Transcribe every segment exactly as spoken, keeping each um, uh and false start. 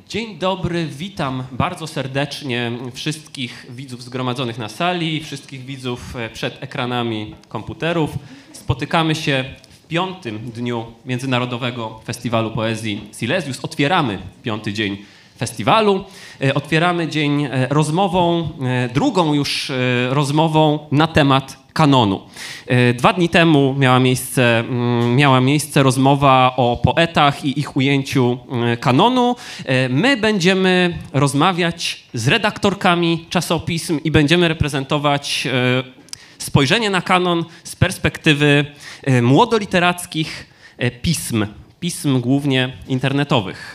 Dzień dobry, witam bardzo serdecznie wszystkich widzów zgromadzonych na sali, wszystkich widzów przed ekranami komputerów. Spotykamy się w piątym dniu Międzynarodowego Festiwalu Poezji Silesius. Otwieramy piąty dzień festiwalu. Otwieramy dzień rozmową, drugą już rozmową na temat kanonu. Dwa dni temu miała miejsce, miała miejsce rozmowa o poetach i ich ujęciu kanonu. My będziemy rozmawiać z redaktorkami czasopism i będziemy reprezentować spojrzenie na kanon z perspektywy młodoliterackich pism, pism głównie internetowych.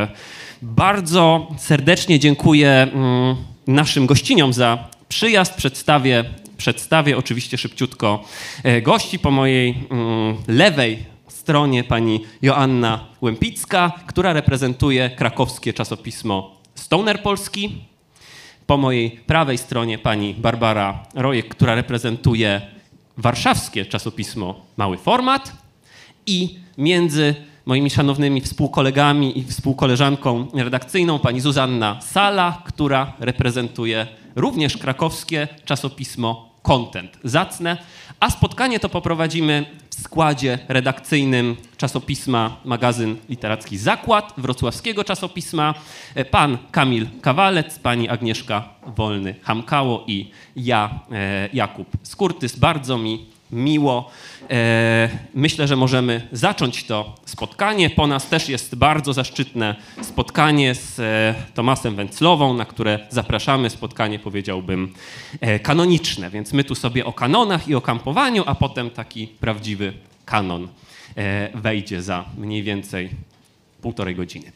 Bardzo serdecznie dziękuję naszym gościniom za przyjazd. Przedstawię, przedstawię oczywiście szybciutko gości. Po mojej lewej stronie pani Joanna Łępicka, która reprezentuje krakowskie czasopismo Stoner Polski. Po mojej prawej stronie pani Barbara Rojek, która reprezentuje warszawskie czasopismo Mały Format. I między moimi szanownymi współkolegami i współkoleżanką redakcyjną pani Zuzanna Sala, która reprezentuje również krakowskie czasopismo Content Zacne, a spotkanie to poprowadzimy w składzie redakcyjnym czasopisma Magazyn Literacki Zakład, wrocławskiego czasopisma, pan Kamil Kawalec, pani Agnieszka Wolny-Hamkało i ja, e, Jakub Skurtys. Bardzo mi miło. E, myślę, że możemy zacząć to spotkanie. Po nas też jest bardzo zaszczytne spotkanie z e, Tomasem Węclową, na które zapraszamy. Spotkanie, powiedziałbym, e, kanoniczne, więc my tu sobie o kanonach i o kampowaniu, a potem taki prawdziwy kanon e, wejdzie za mniej więcej półtorej godziny.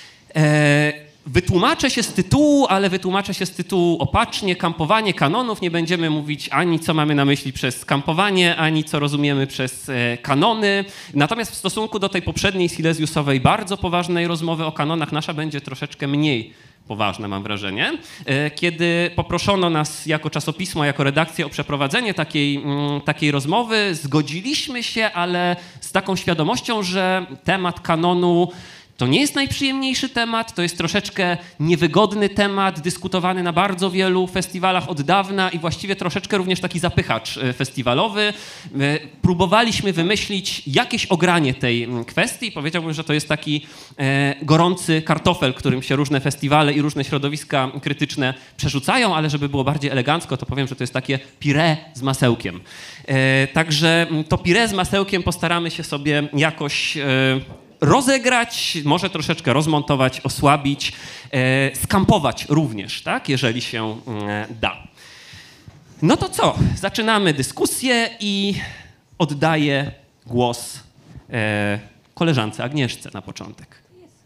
E, Wytłumaczę się z tytułu, ale wytłumaczę się z tytułu opacznie. Kampowanie kanonów. Nie będziemy mówić ani co mamy na myśli przez kampowanie, ani co rozumiemy przez e, kanony. Natomiast w stosunku do tej poprzedniej silesiusowej, bardzo poważnej rozmowy o kanonach, nasza będzie troszeczkę mniej poważna, mam wrażenie. E, kiedy poproszono nas jako czasopismo, jako redakcję o przeprowadzenie takiej, m, takiej rozmowy, zgodziliśmy się, ale z taką świadomością, że temat kanonu to nie jest najprzyjemniejszy temat, to jest troszeczkę niewygodny temat, dyskutowany na bardzo wielu festiwalach od dawna i właściwie troszeczkę również taki zapychacz festiwalowy. Próbowaliśmy wymyślić jakieś ogranie tej kwestii. Powiedziałbym, że to jest taki e, gorący kartofel, którym się różne festiwale i różne środowiska krytyczne przerzucają, ale żeby było bardziej elegancko, to powiem, że to jest takie pire z masełkiem. E, także to pire z masełkiem postaramy się sobie jakoś e, rozegrać, może troszeczkę rozmontować, osłabić, e, skampować również, tak, jeżeli się e, da. No to co? Zaczynamy dyskusję i oddaję głos e, koleżance Agnieszce na początek.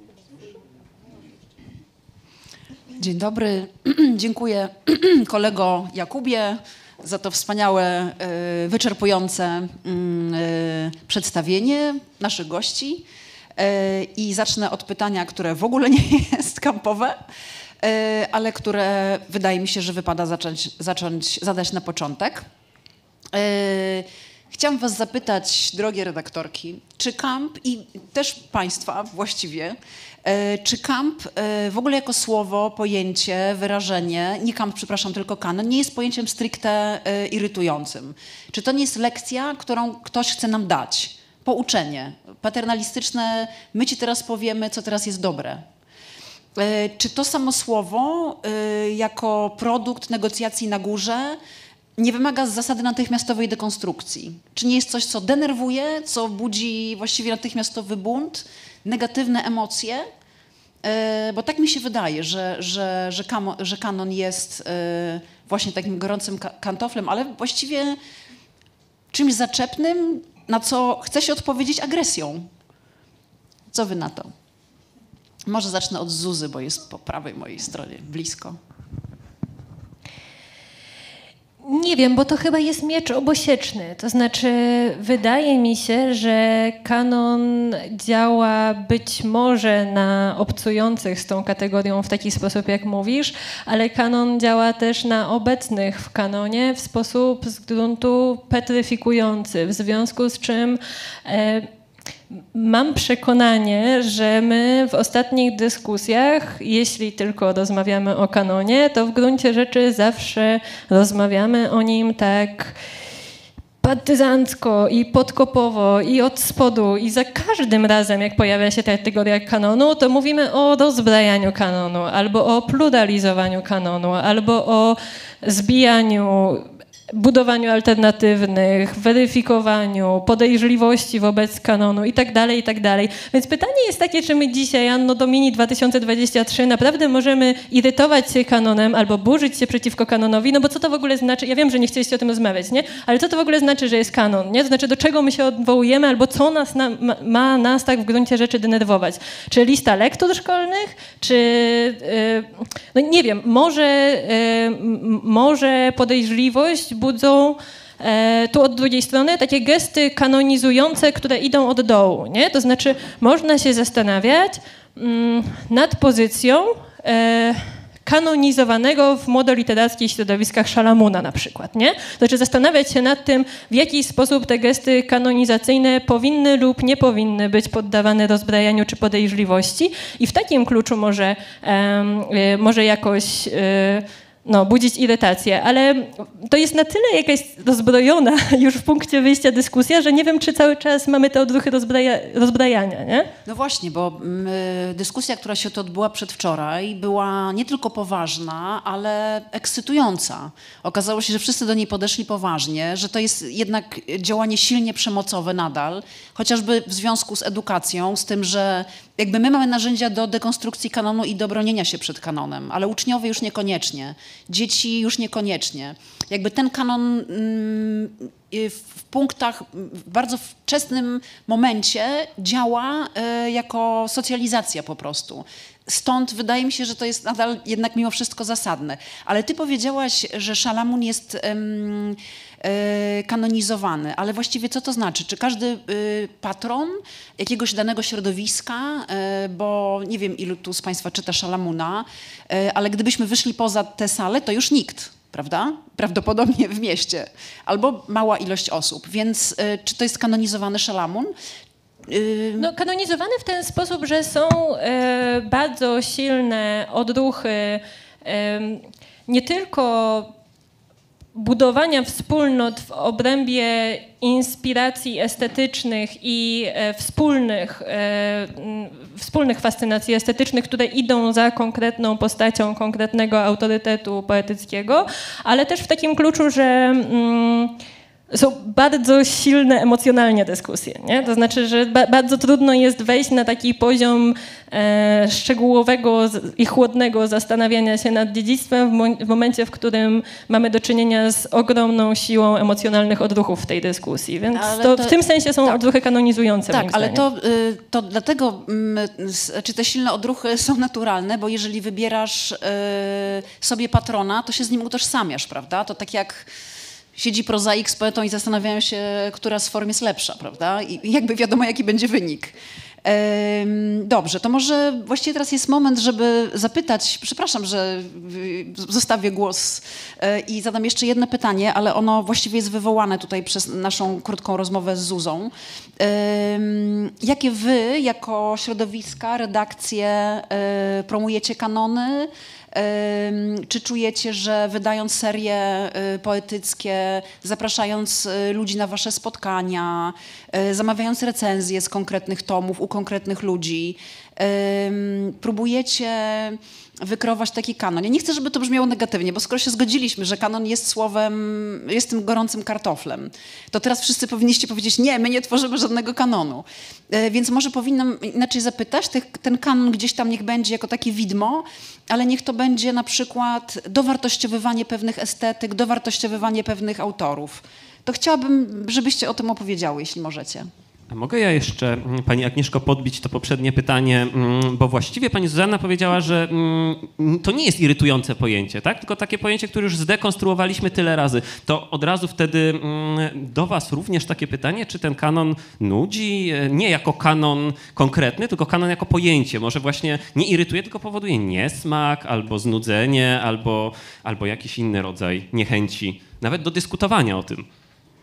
Dzień dobry. Dziękuję kolego Jakubie za to wspaniałe, e, wyczerpujące e, przedstawienie naszych gości. I zacznę od pytania, które w ogóle nie jest kampowe, ale które wydaje mi się, że wypada zacząć, zacząć zadać na początek. Chciałam was zapytać, drogie redaktorki, czy kamp i też państwa właściwie, czy kamp w ogóle jako słowo, pojęcie, wyrażenie, nie kamp, przepraszam, tylko kanon, nie jest pojęciem stricte irytującym? Czy to nie jest lekcja, którą ktoś chce nam dać? Pouczenie paternalistyczne, my ci teraz powiemy, co teraz jest dobre. Czy to samo słowo jako produkt negocjacji na górze nie wymaga z zasady natychmiastowej dekonstrukcji? Czy nie jest coś, co denerwuje, co budzi właściwie natychmiastowy bunt, negatywne emocje? Bo tak mi się wydaje, że, że, że, kamo, że kanon jest właśnie takim gorącym kantoflem, ale właściwie czymś zaczepnym, na co chce się odpowiedzieć agresją. Co wy na to? Może zacznę od Zuzy, bo jest po prawej mojej stronie, blisko. Nie wiem, bo to chyba jest miecz obosieczny. To znaczy, wydaje mi się, że kanon działa być może na obcujących z tą kategorią w taki sposób, jak mówisz, ale kanon działa też na obecnych w kanonie w sposób z gruntu petryfikujący, w związku z czym e, Mam przekonanie, że my w ostatnich dyskusjach, jeśli tylko rozmawiamy o kanonie, to w gruncie rzeczy zawsze rozmawiamy o nim tak partyzancko i podkopowo i od spodu i za każdym razem, jak pojawia się ta kategoria kanonu, to mówimy o rozbrajaniu kanonu, albo o pluralizowaniu kanonu, albo o zbijaniu, budowaniu alternatywnych, weryfikowaniu, podejrzliwości wobec kanonu i tak dalej, i tak dalej. Więc pytanie jest takie, czy my dzisiaj, Anno Domini dwa tysiące dwadzieścia trzy, naprawdę możemy irytować się kanonem albo burzyć się przeciwko kanonowi, no bo co to w ogóle znaczy? Ja wiem, że nie chcieliście o tym rozmawiać, nie? Ale co to w ogóle znaczy, że jest kanon, nie? To znaczy, do czego my się odwołujemy albo co nas na, ma, ma nas tak w gruncie rzeczy denerwować? Czy lista lektur szkolnych? Czy, yy, no nie wiem, może, yy, może podejrzliwość budzą e, tu od drugiej strony takie gesty kanonizujące, które idą od dołu, nie? To znaczy można się zastanawiać mm, nad pozycją e, kanonizowanego w młodoliterackich środowiskach Szalamuna na przykład, nie? To znaczy zastanawiać się nad tym, w jaki sposób te gesty kanonizacyjne powinny lub nie powinny być poddawane rozbrajaniu czy podejrzliwości i w takim kluczu może, e, może jakoś e, no, budzić irytację, ale to jest na tyle jakaś rozbrojona już w punkcie wyjścia dyskusja, że nie wiem, czy cały czas mamy te odruchy rozbraja, rozbrajania, nie? No właśnie, bo y, dyskusja, która się tu odbyła przedwczoraj, była nie tylko poważna, ale ekscytująca. Okazało się, że wszyscy do niej podeszli poważnie, że to jest jednak działanie silnie przemocowe nadal, chociażby w związku z edukacją, z tym, że jakby my mamy narzędzia do dekonstrukcji kanonu i do bronienia się przed kanonem, ale uczniowie już niekoniecznie, dzieci już niekoniecznie. Jakby ten kanon w punktach, w bardzo wczesnym momencie działa jako socjalizacja po prostu. Stąd wydaje mi się, że to jest nadal jednak mimo wszystko zasadne. Ale ty powiedziałaś, że Szalamun jest um, e, kanonizowany, ale właściwie co to znaczy? Czy każdy y, patron jakiegoś danego środowiska, y, bo nie wiem, ilu tu z państwa czyta Szalamuna, y, ale gdybyśmy wyszli poza tę salę, to już nikt, prawda? Prawdopodobnie w mieście. Albo mała ilość osób. Więc y, czy to jest kanonizowany Szalamun? No, kanonizowany w ten sposób, że są e, bardzo silne odruchy e, nie tylko budowania wspólnot w obrębie inspiracji estetycznych i e, wspólnych, e, wspólnych fascynacji estetycznych, które idą za konkretną postacią konkretnego autorytetu poetyckiego, ale też w takim kluczu, że mm, są bardzo silne emocjonalnie dyskusje, nie? To znaczy, że ba- bardzo trudno jest wejść na taki poziom e, szczegółowego z, i chłodnego zastanawiania się nad dziedzictwem w, mo- w momencie, w którym mamy do czynienia z ogromną siłą emocjonalnych odruchów w tej dyskusji. Więc to, to w tym sensie są tak. odruchy kanonizujące. Tak, ale to, to dlatego, czy te silne odruchy są naturalne, bo jeżeli wybierasz sobie patrona, to się z nim utożsamiasz, prawda? To tak jak siedzi prozaik z poetą i zastanawiają się, która z form jest lepsza, prawda? I jakby wiadomo, jaki będzie wynik. Dobrze, to może właściwie teraz jest moment, żeby zapytać, przepraszam, że zostawię głos i zadam jeszcze jedno pytanie, ale ono właściwie jest wywołane tutaj przez naszą krótką rozmowę z Zuzą. Jakie wy jako środowiska, redakcje promujecie kanony? Czy czujecie, że wydając serie poetyckie, zapraszając ludzi na wasze spotkania, zamawiając recenzje z konkretnych tomów u konkretnych ludzi, próbujecie wykreować taki kanon? Ja nie chcę, żeby to brzmiało negatywnie, bo skoro się zgodziliśmy, że kanon jest słowem, jest tym gorącym kartoflem, to teraz wszyscy powinniście powiedzieć, nie, my nie tworzymy żadnego kanonu. Więc może powinnam inaczej zapytać, ten kanon gdzieś tam niech będzie jako takie widmo, ale niech to będzie na przykład dowartościowywanie pewnych estetyk, dowartościowywanie pewnych autorów. To chciałabym, żebyście o tym opowiedziały, jeśli możecie. A mogę ja jeszcze, pani Agnieszko, podbić to poprzednie pytanie, bo właściwie pani Zuzanna powiedziała, że to nie jest irytujące pojęcie, tak? Tylko takie pojęcie, które już zdekonstruowaliśmy tyle razy. To od razu wtedy do was również takie pytanie, czy ten kanon nudzi? Nie jako kanon konkretny, tylko kanon jako pojęcie. Może właśnie nie irytuje, tylko powoduje niesmak, albo znudzenie, albo, albo jakiś inny rodzaj niechęci, nawet do dyskutowania o tym.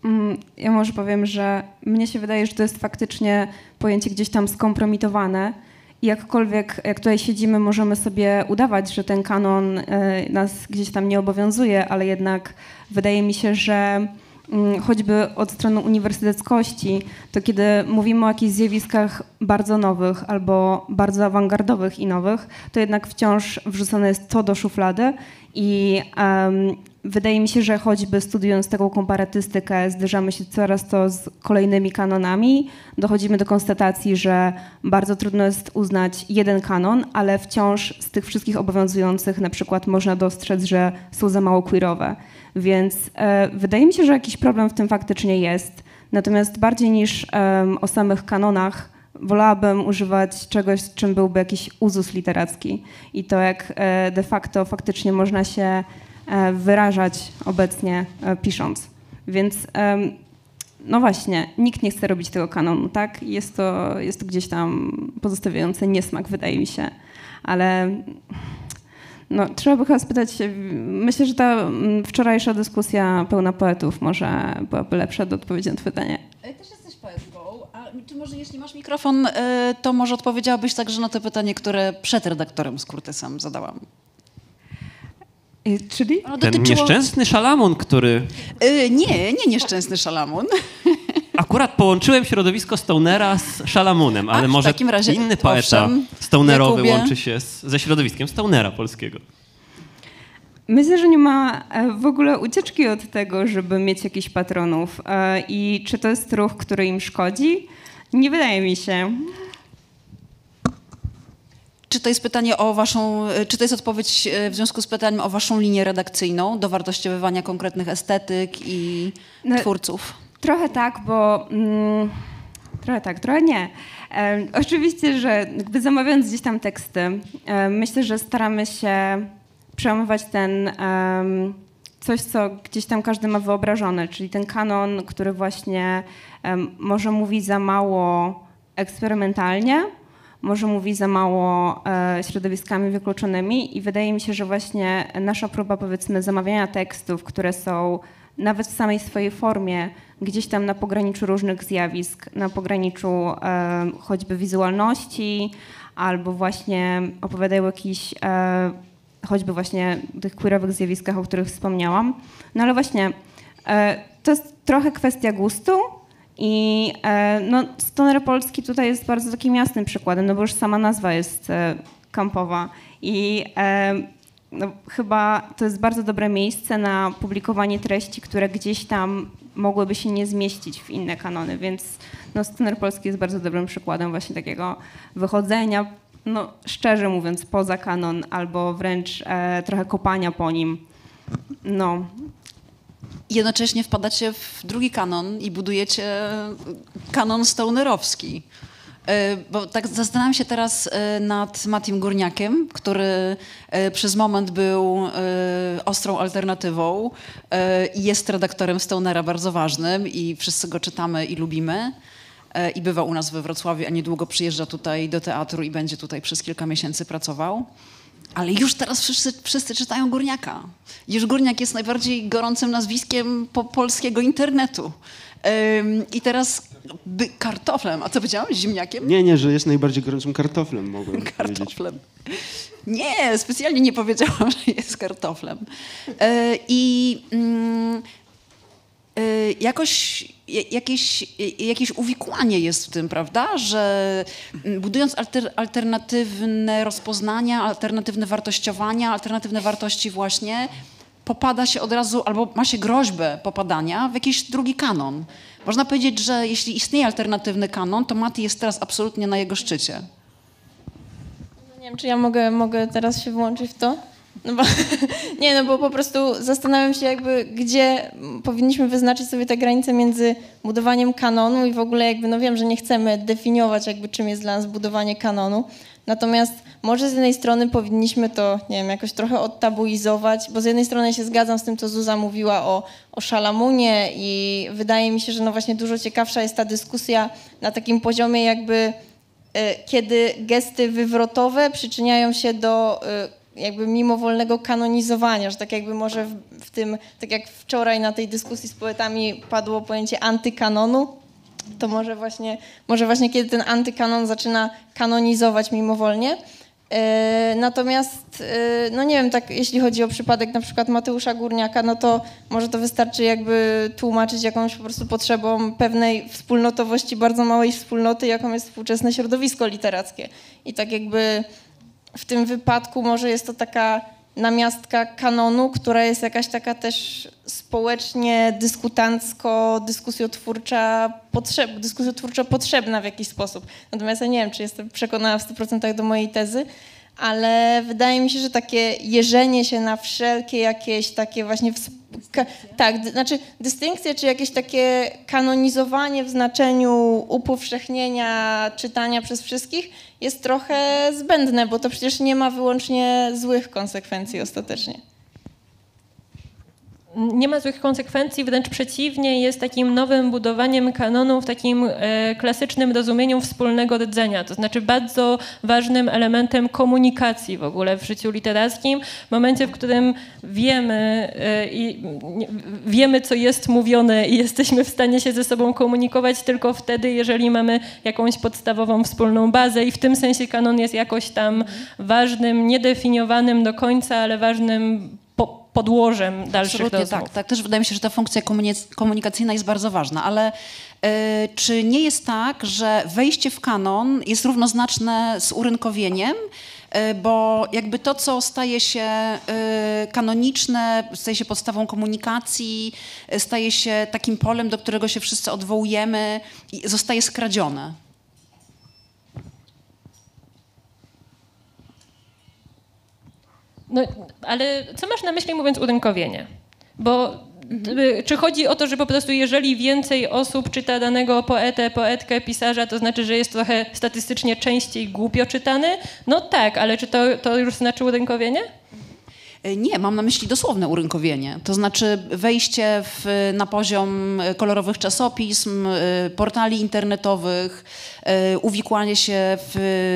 Ja może powiem, że mnie się wydaje, że to jest faktycznie pojęcie gdzieś tam skompromitowane i jakkolwiek, jak tutaj siedzimy, możemy sobie udawać, że ten kanon y, nas gdzieś tam nie obowiązuje, ale jednak wydaje mi się, że y, choćby od strony uniwersyteckości, to kiedy mówimy o jakichś zjawiskach bardzo nowych albo bardzo awangardowych i nowych, to jednak wciąż wrzucone jest to do szuflady i um, wydaje mi się, że choćby studiując taką komparatystykę zderzamy się coraz to z kolejnymi kanonami, dochodzimy do konstatacji, że bardzo trudno jest uznać jeden kanon, ale wciąż z tych wszystkich obowiązujących na przykład można dostrzec, że są za mało queerowe. Więc e, wydaje mi się, że jakiś problem w tym faktycznie jest. Natomiast bardziej niż um, o samych kanonach wolałabym używać czegoś, czym byłby jakiś uzus literacki i to jak e, de facto faktycznie można się wyrażać obecnie pisząc. Więc no właśnie, nikt nie chce robić tego kanonu, tak? Jest to, jest to gdzieś tam pozostawiające niesmak, wydaje mi się. Ale no, trzeba by chyba spytać, myślę, że ta wczorajsza dyskusja pełna poetów może byłaby lepsza do odpowiedzi na to pytanie. Też jesteś poetką, a czy może jeśli masz mikrofon, to może odpowiedziałabyś także na to pytanie, które przed redaktorem Skurtysem zadałam. Czyli? Ten dotyczyło... nieszczęsny Szalamon, który... Yy, nie, nie nieszczęsny Szalamon. Akurat połączyłem środowisko Stonera z Szalamunem, ale Ach, w może takim razie, inny poeta owszem, stonerowy Jakubie. łączy się z, ze środowiskiem Stonera polskiego. Myślę, że nie ma w ogóle ucieczki od tego, żeby mieć jakichś patronów. I czy to jest ruch, który im szkodzi? Nie wydaje mi się. Czy to jest pytanie o waszą, czy to jest odpowiedź w związku z pytaniem o waszą linię redakcyjną, dowartościowywania konkretnych estetyk i No, twórców? Trochę tak, bo... Mm, trochę tak, trochę nie. E, oczywiście, że jakby zamawiając gdzieś tam teksty, e, myślę, że staramy się przełamywać ten... Um, coś, co gdzieś tam każdy ma wyobrażone, czyli ten kanon, który właśnie um, może mówić za mało eksperymentalnie, może mówi za mało e, środowiskami wykluczonymi i wydaje mi się, że właśnie nasza próba, powiedzmy, zamawiania tekstów, które są nawet w samej swojej formie gdzieś tam na pograniczu różnych zjawisk, na pograniczu e, choćby wizualności albo właśnie opowiadają o jakichś e, choćby właśnie tych queerowych zjawiskach, o których wspomniałam. No ale właśnie e, to jest trochę kwestia gustu. I e, no, stoner polski tutaj jest bardzo takim jasnym przykładem, no bo już sama nazwa jest e, kampowa i e, no, chyba to jest bardzo dobre miejsce na publikowanie treści, które gdzieś tam mogłyby się nie zmieścić w inne kanony, więc no, stoner polski jest bardzo dobrym przykładem właśnie takiego wychodzenia, no szczerze mówiąc, poza kanon albo wręcz e, trochę kopania po nim. No. Jednocześnie wpadacie w drugi kanon i budujecie kanon stonerowski. Bo tak zastanawiam się teraz nad Mattim Górniakiem, który przez moment był ostrą alternatywą i jest redaktorem Stonera bardzo ważnym i wszyscy go czytamy i lubimy. I bywa u nas we Wrocławiu, a niedługo przyjeżdża tutaj do teatru i będzie tutaj przez kilka miesięcy pracował. Ale już teraz wszyscy, wszyscy czytają Górniaka. Już Górniak jest najbardziej gorącym nazwiskiem po polskiego internetu. Ym, I teraz by, kartoflem, a co powiedziałam? Ziemniakiem? Nie, nie, że jest najbardziej gorącym kartoflem, mogłem powiedzieć. Kartoflem. Nie, specjalnie nie powiedziałam, że jest kartoflem. Yy, I yy, yy, jakoś jakieś, jakieś uwikłanie jest w tym, prawda? Że budując alter, alternatywne rozpoznania, alternatywne wartościowania, alternatywne wartości właśnie, popada się od razu, albo ma się groźbę popadania w jakiś drugi kanon. Można powiedzieć, że jeśli istnieje alternatywny kanon, to Mati jest teraz absolutnie na jego szczycie. Nie wiem, czy ja mogę, mogę teraz się włączyć w to? No bo, nie, no bo po prostu zastanawiam się jakby, gdzie powinniśmy wyznaczyć sobie te granice między budowaniem kanonu i w ogóle jakby, no wiem, że nie chcemy definiować jakby, czym jest dla nas budowanie kanonu, natomiast może z jednej strony powinniśmy to, nie wiem, jakoś trochę odtabuizować, bo z jednej strony się zgadzam z tym, co Zuza mówiła o, o Szalamunie i wydaje mi się, że no właśnie dużo ciekawsza jest ta dyskusja na takim poziomie jakby, y, kiedy gesty wywrotowe przyczyniają się do y, jakby mimowolnego kanonizowania, że tak jakby może w, w tym, tak jak wczoraj na tej dyskusji z poetami padło pojęcie antykanonu, to może właśnie, może właśnie kiedy ten antykanon zaczyna kanonizować mimowolnie. E, natomiast, e, no nie wiem, tak jeśli chodzi o przypadek na przykład Mateusza Górniaka, no to może to wystarczy jakby tłumaczyć jakąś po prostu potrzebą pewnej wspólnotowości, bardzo małej wspólnoty, jaką jest współczesne środowisko literackie. I tak jakby w tym wypadku może jest to taka namiastka kanonu, która jest jakaś taka też społecznie dyskutancko, dyskusjotwórcza, potrzeb, dyskusjotwórczo potrzebna w jakiś sposób. Natomiast ja nie wiem, czy jestem przekonana w stu procentach do mojej tezy, ale wydaje mi się, że takie jeżenie się na wszelkie jakieś takie właśnie... Ka- tak, d- znaczy dystynkcje, czy jakieś takie kanonizowanie w znaczeniu upowszechnienia czytania przez wszystkich jest trochę zbędne, bo to przecież nie ma wyłącznie złych konsekwencji ostatecznie. Nie ma złych konsekwencji, wręcz przeciwnie, jest takim nowym budowaniem kanonu w takim e, klasycznym rozumieniu wspólnego rdzenia. To znaczy bardzo ważnym elementem komunikacji w ogóle w życiu literackim. W momencie, w którym wiemy, e, i, nie, wiemy, co jest mówione i jesteśmy w stanie się ze sobą komunikować tylko wtedy, jeżeli mamy jakąś podstawową wspólną bazę i w tym sensie kanon jest jakoś tam ważnym, niedefiniowanym do końca, ale ważnym po, podłożem dalszych Absolutnie rozmów. tak, tak. Też wydaje mi się, że ta funkcja komunic- komunikacyjna jest bardzo ważna, ale y, czy nie jest tak, że wejście w kanon jest równoznaczne z urynkowieniem? Y, bo jakby to, co staje się y, kanoniczne, staje się podstawą komunikacji, y, staje się takim polem, do którego się wszyscy odwołujemy, i zostaje skradzione. No, ale co masz na myśli, mówiąc urynkowienie? Bo mhm. czy chodzi o to, że po prostu jeżeli więcej osób czyta danego poetę, poetkę, pisarza, to znaczy, że jest trochę statystycznie częściej głupio czytany? No tak, ale czy to, to już znaczy urynkowienie? Nie, mam na myśli dosłowne urynkowienie. To znaczy wejście w, na poziom kolorowych czasopism, portali internetowych, uwikłanie się w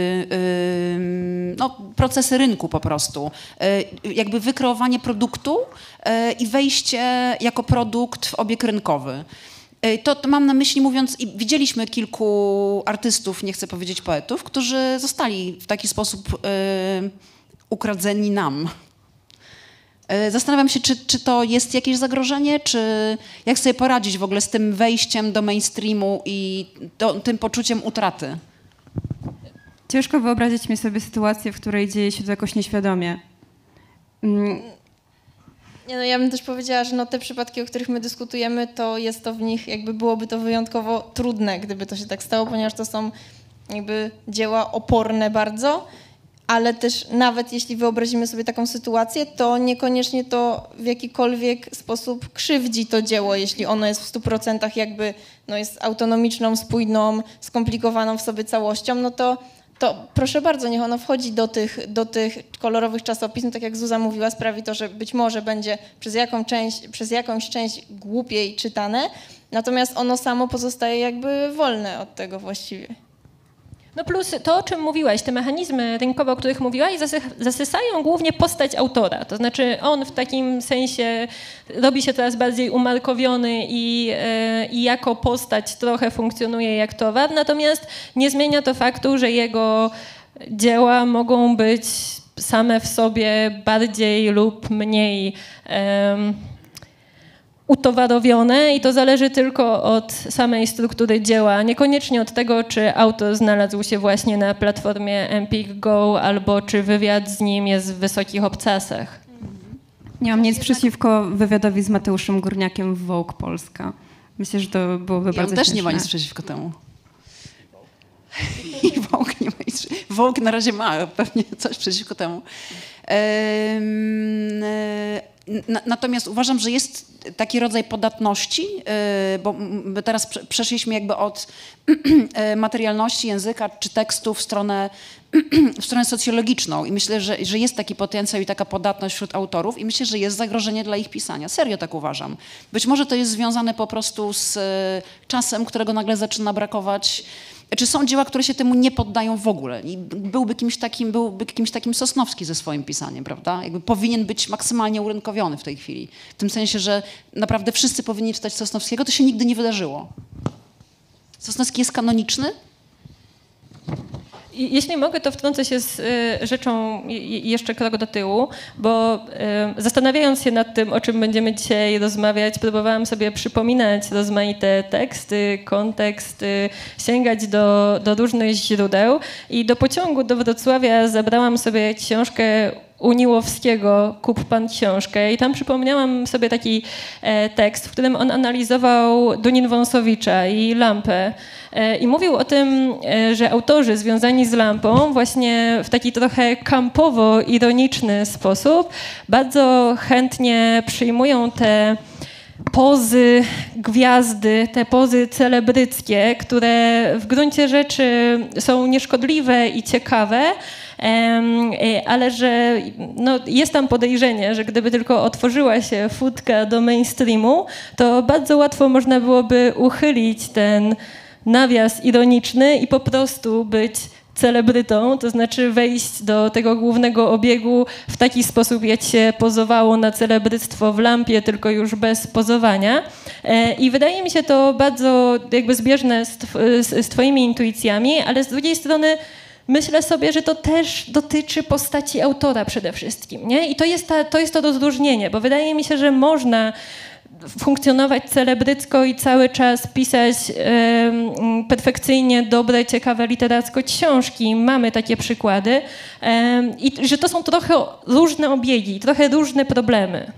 no, procesy rynku po prostu. Jakby wykreowanie produktu i wejście jako produkt w obieg rynkowy. To, to mam na myśli, mówiąc, i widzieliśmy kilku artystów, nie chcę powiedzieć poetów, którzy zostali w taki sposób y, ukradzeni nam. Zastanawiam się, czy, czy to jest jakieś zagrożenie, czy jak sobie poradzić w ogóle z tym wejściem do mainstreamu i do, tym poczuciem utraty? Ciężko wyobrazić mi sobie sytuację, w której dzieje się to jakoś nieświadomie. Mm. Nie, no ja bym też powiedziała, że no te przypadki, o których my dyskutujemy, to jest to w nich, jakby byłoby to wyjątkowo trudne, gdyby to się tak stało, ponieważ to są jakby dzieła oporne bardzo, ale też nawet jeśli wyobrazimy sobie taką sytuację, to niekoniecznie to w jakikolwiek sposób krzywdzi to dzieło, jeśli ono jest w stu procentach jakby no jest autonomiczną, spójną, skomplikowaną w sobie całością, no to, to proszę bardzo, niech ono wchodzi do tych, do tych kolorowych czasopism, tak jak Zuza mówiła, sprawi to, że być może będzie przez, jaką część, przez jakąś część głupiej czytane, natomiast ono samo pozostaje jakby wolne od tego właściwie. No plus to, o czym mówiłaś, te mechanizmy rynkowe, o których mówiłaś, zasysają głównie postać autora. To znaczy on w takim sensie robi się coraz bardziej umarkowiony i, yy, i jako postać trochę funkcjonuje jak towar, natomiast nie zmienia to faktu, że jego dzieła mogą być same w sobie bardziej lub mniej yy, utowarowione i to zależy tylko od samej struktury dzieła, niekoniecznie od tego, czy autor znalazł się właśnie na platformie Empik Go albo czy wywiad z nim jest w wysokich obcasach. Nie mam nic przeciwko wywiadowi z Mateuszem Górniakiem w Vogue Polska. Myślę, że to byłoby I bardzo on też śmieszne. nie ma nic przeciwko temu. I Vogue nie ma nic. Vogue na razie ma pewnie coś przeciwko temu. Ehm, Natomiast uważam, że jest taki rodzaj podatności, bo my teraz przeszliśmy jakby od materialności języka czy tekstu w stronę, w stronę socjologiczną i myślę, że, że jest taki potencjał i taka podatność wśród autorów i myślę, że jest zagrożenie dla ich pisania. Serio tak uważam. Być może to jest związane po prostu z czasem, którego nagle zaczyna brakować. Czy są dzieła, które się temu nie poddają w ogóle? I byłby kimś takim, byłby kimś takim Sosnowski ze swoim pisaniem, prawda? Jakby powinien być maksymalnie urynkowiony w tej chwili. W tym sensie, że naprawdę wszyscy powinni czytać Sosnowskiego, to się nigdy nie wydarzyło. Sosnowski jest kanoniczny? Jeśli mogę, to wtrącę się z y, rzeczą y, jeszcze krok do tyłu, bo y, zastanawiając się nad tym, o czym będziemy dzisiaj rozmawiać, próbowałam sobie przypominać rozmaite teksty, konteksty, sięgać do, do różnych źródeł i do pociągu do Wrocławia zabrałam sobie książkę Uniłowskiego Kup pan książkę i tam przypomniałam sobie taki e, tekst, w którym on analizował Dunin-Wąsowicza i Lampę e, i mówił o tym, e, że autorzy związani z Lampą właśnie w taki trochę kampowo-ironiczny sposób bardzo chętnie przyjmują te pozy gwiazdy, te pozy celebryckie, które w gruncie rzeczy są nieszkodliwe i ciekawe, ale że no, jest tam podejrzenie, że gdyby tylko otworzyła się furtka do mainstreamu, to bardzo łatwo można byłoby uchylić ten nawias ironiczny i po prostu być celebrytą, to znaczy wejść do tego głównego obiegu w taki sposób, jak się pozowało na celebryctwo w Lampie, tylko już bez pozowania. I wydaje mi się to bardzo jakby zbieżne z, tw- z twoimi intuicjami, ale z drugiej strony myślę sobie, że to też dotyczy postaci autora przede wszystkim, nie? I to jest, ta, to jest to rozróżnienie, bo wydaje mi się, że można funkcjonować celebrycko i cały czas pisać um, perfekcyjnie dobre, ciekawe literacko książki. Mamy takie przykłady. Um, I że to są trochę różne obiegi, trochę różne problemy.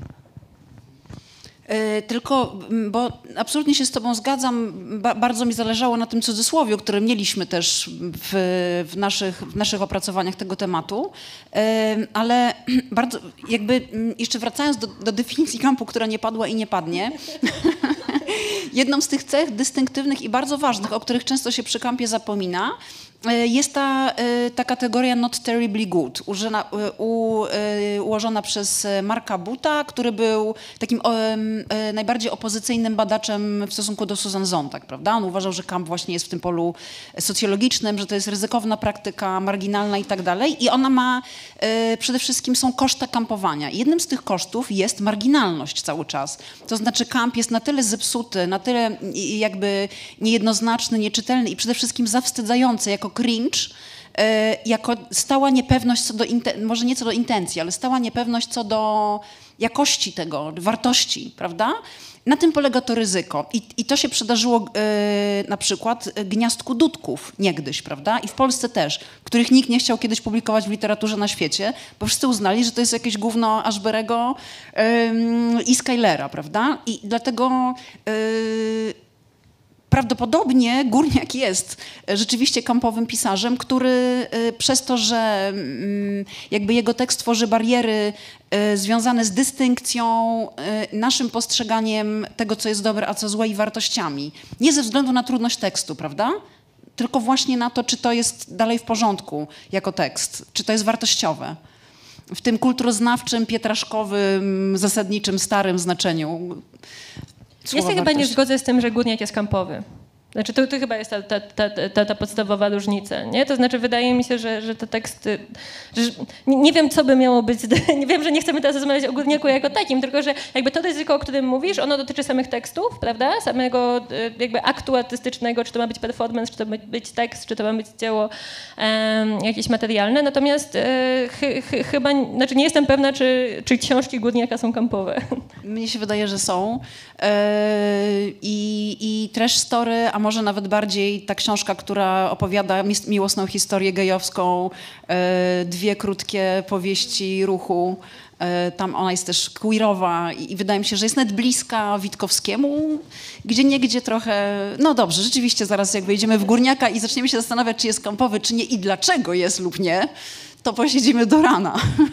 Tylko, bo absolutnie się z tobą zgadzam, ba- bardzo mi zależało na tym cudzysłowiu, który mieliśmy też w, w, naszych, w naszych opracowaniach tego tematu, ale bardzo jakby jeszcze wracając do, do definicji kampu, która nie padła i nie padnie, jedną z tych cech dystynktywnych i bardzo ważnych, o których często się przy kampie zapomina, jest ta, ta kategoria not terribly good, użyna, u, ułożona przez Marka Buta, który był takim o, najbardziej opozycyjnym badaczem w stosunku do Susan Sontag, prawda? On uważał, że kamp właśnie jest w tym polu socjologicznym, że to jest ryzykowna praktyka, marginalna i tak dalej. I ona ma, przede wszystkim są koszta kampowania. I jednym z tych kosztów jest marginalność cały czas. To znaczy kamp jest na tyle zepsuty, na tyle jakby niejednoznaczny, nieczytelny i przede wszystkim zawstydzający jako cringe, e, jako stała niepewność co do, inten- może nie co do intencji, ale stała niepewność co do jakości tego, wartości, prawda? Na tym polega to ryzyko. I, i to się przydarzyło e, na przykład Gniazdku Dudków niegdyś, prawda? I w Polsce też, których nikt nie chciał kiedyś publikować w literaturze na świecie, bo wszyscy uznali, że to jest jakieś gówno Ashberego e, i Skylera, prawda? I dlatego e, prawdopodobnie Górniak jest rzeczywiście kampowym pisarzem, który przez to, że jakby jego tekst tworzy bariery związane z dystynkcją, naszym postrzeganiem tego, co jest dobre, a co złe i wartościami. Nie ze względu na trudność tekstu, prawda? Tylko właśnie na to, czy to jest dalej w porządku jako tekst, czy to jest wartościowe. W tym kulturoznawczym, pietraszkowym, zasadniczym, starym znaczeniu. Ja się chyba nie zgodzę z tym, że Górniak jest kampowy. Znaczy to, to chyba jest ta, ta, ta, ta, ta podstawowa różnica, nie? To znaczy wydaje mi się, że, że te teksty... Że, nie, nie wiem, co by miało być... Nie wiem, że nie chcemy teraz rozmawiać o Górniaku jako takim, tylko że jakby to ryzyko, o którym mówisz, ono dotyczy samych tekstów, prawda? Samego jakby aktu artystycznego, czy to ma być performance, czy to ma być tekst, czy to ma być dzieło um, jakieś materialne. Natomiast e, chy, chy, chyba... Znaczy nie jestem pewna, czy, czy książki Górniaka są kampowe. Mnie się wydaje, że są. Yy, i, i trash story, a może nawet bardziej ta książka, która opowiada miłosną historię gejowską, yy, dwie krótkie powieści ruchu. Yy, tam ona jest też queerowa i, i wydaje mi się, że jest nawet bliska Witkowskiemu, gdzie niegdzie trochę... No dobrze, rzeczywiście zaraz jak wejdziemy w Górniaka i zaczniemy się zastanawiać, czy jest kampowy, czy nie i dlaczego jest lub nie, to posiedzimy do rana.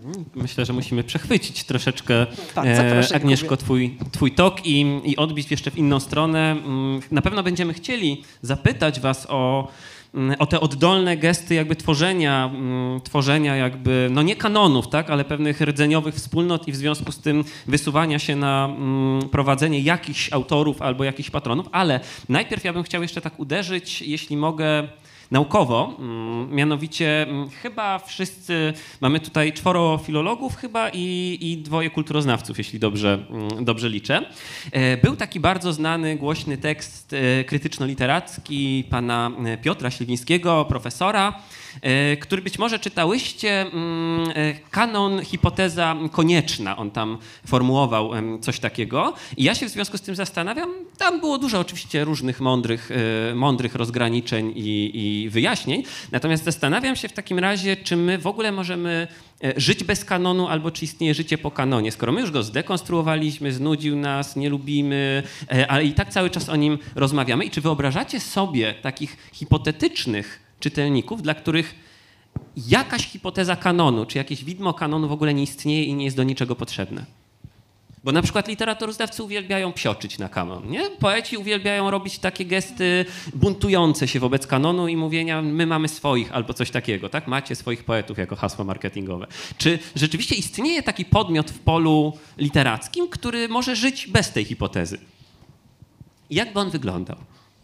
Myślę, że musimy przechwycić troszeczkę, Tak, e, zapraszaj, Agnieszko, twój, twój tok i, i odbić jeszcze w inną stronę. Na pewno będziemy chcieli zapytać was o, o te oddolne gesty jakby tworzenia, tworzenia jakby, no nie kanonów, tak, ale pewnych rdzeniowych wspólnot i w związku z tym wysuwania się na prowadzenie jakichś autorów albo jakichś patronów, ale najpierw ja bym chciał jeszcze tak uderzyć, jeśli mogę, naukowo, mianowicie chyba wszyscy, mamy tutaj czworo filologów chyba i, i dwoje kulturoznawców, jeśli dobrze, dobrze liczę. Był taki bardzo znany, głośny tekst krytyczno-literacki pana Piotra Śliwińskiego, profesora, który być może czytałyście, kanon, hipoteza konieczna, on tam formułował coś takiego i ja się w związku z tym zastanawiam, tam było dużo oczywiście różnych mądrych, mądrych rozgraniczeń i, i wyjaśnień, natomiast zastanawiam się w takim razie, czy my w ogóle możemy żyć bez kanonu, albo czy istnieje życie po kanonie, skoro my już go zdekonstruowaliśmy, znudził nas, nie lubimy, ale i tak cały czas o nim rozmawiamy i czy wyobrażacie sobie takich hipotetycznych czytelników, dla których jakaś hipoteza kanonu, czy jakieś widmo kanonu w ogóle nie istnieje i nie jest do niczego potrzebne. Bo na przykład literaturoznawcy uwielbiają psioczyć na kanon, nie? Poeci uwielbiają robić takie gesty buntujące się wobec kanonu i mówienia, my mamy swoich, albo coś takiego, tak? Macie swoich poetów jako hasło marketingowe. Czy rzeczywiście istnieje taki podmiot w polu literackim, który może żyć bez tej hipotezy? Jak by on wyglądał?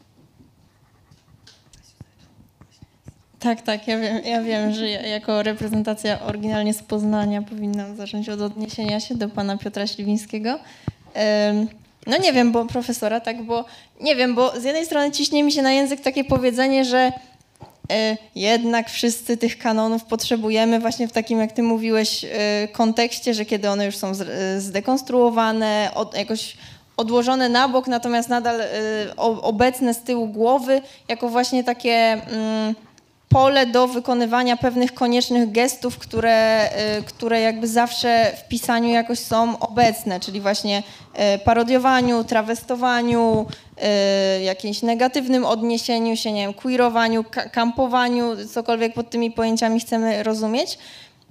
Tak, tak, ja wiem, ja wiem, że ja, jako reprezentacja oryginalnie z Poznania powinnam zacząć od odniesienia się do pana Piotra Śliwińskiego. Ym, no nie wiem, bo profesora, tak, bo nie wiem, bo z jednej strony ciśnie mi się na język takie powiedzenie, że y, jednak wszyscy tych kanonów potrzebujemy właśnie w takim, jak ty mówiłeś, y, kontekście, że kiedy one już są z, y, zdekonstruowane, od, jakoś odłożone na bok, natomiast nadal y, o, obecne z tyłu głowy, jako właśnie takie... Y, pole do wykonywania pewnych koniecznych gestów, które, które jakby zawsze w pisaniu jakoś są obecne, czyli właśnie parodiowaniu, trawestowaniu, jakimś negatywnym odniesieniu się, nie wiem, queerowaniu, kampowaniu, cokolwiek pod tymi pojęciami chcemy rozumieć.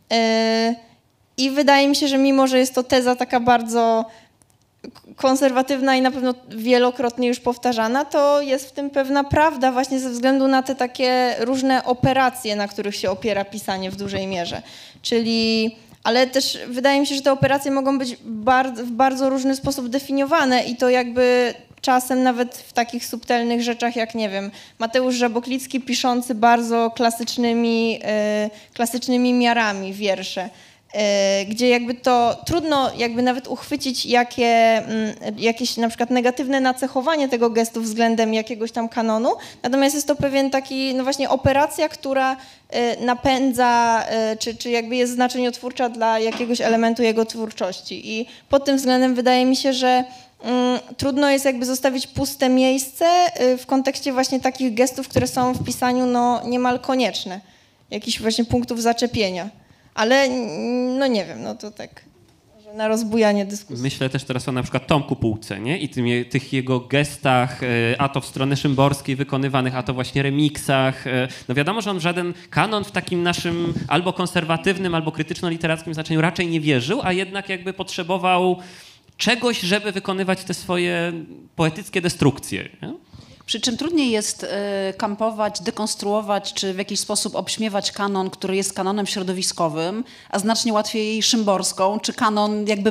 I wydaje mi się, że mimo, że jest to teza taka bardzo konserwatywna i na pewno wielokrotnie już powtarzana, to jest w tym pewna prawda właśnie ze względu na te takie różne operacje, na których się opiera pisanie w dużej mierze. Czyli, ale też wydaje mi się, że te operacje mogą być bardzo, w bardzo różny sposób definiowane i to jakby czasem nawet w takich subtelnych rzeczach jak, nie wiem, Mateusz Żaboklicki piszący bardzo klasycznymi, yy, klasycznymi miarami wiersze. Gdzie jakby to trudno jakby nawet uchwycić jakie, jakieś na przykład negatywne nacechowanie tego gestu względem jakiegoś tam kanonu, natomiast jest to pewien taki, no właśnie operacja, która napędza, czy, czy jakby jest znaczeniotwórcza dla jakiegoś elementu jego twórczości i pod tym względem wydaje mi się, że mm, trudno jest jakby zostawić puste miejsce w kontekście właśnie takich gestów, które są w pisaniu no niemal konieczne, jakichś właśnie punktów zaczepienia. Ale no nie wiem, no to tak na rozbujanie dyskusji. Myślę też teraz o na przykład Tomku Półce, nie? I tym, tych jego gestach, a to w stronę szymborskiej wykonywanych, a to właśnie remiksach. No wiadomo, że on w żaden kanon w takim naszym albo konserwatywnym, albo krytyczno-literackim znaczeniu raczej nie wierzył, a jednak jakby potrzebował czegoś, żeby wykonywać te swoje poetyckie destrukcje. Nie? Przy czym trudniej jest y, kampować, dekonstruować, czy w jakiś sposób obśmiewać kanon, który jest kanonem środowiskowym, a znacznie łatwiej szymborską, czy kanon jakby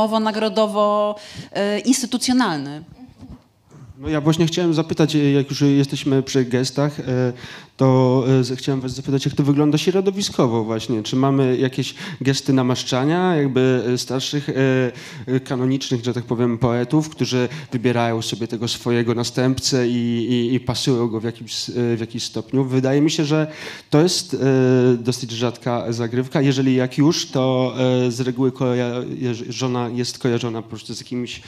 mainstreamowo-nagrodowo-instytucjonalny. No ja właśnie chciałem zapytać, jak już jesteśmy przy gestach, to chciałem was zapytać, jak to wygląda środowiskowo właśnie. Czy mamy jakieś gesty namaszczania jakby starszych, kanonicznych, że tak powiem, poetów, którzy wybierają sobie tego swojego następcę i, i, i pasują go w jakimś, w jakimś stopniu? Wydaje mi się, że to jest dosyć rzadka zagrywka. Jeżeli jak już, to z reguły żona jest kojarzona po prostu z jakimś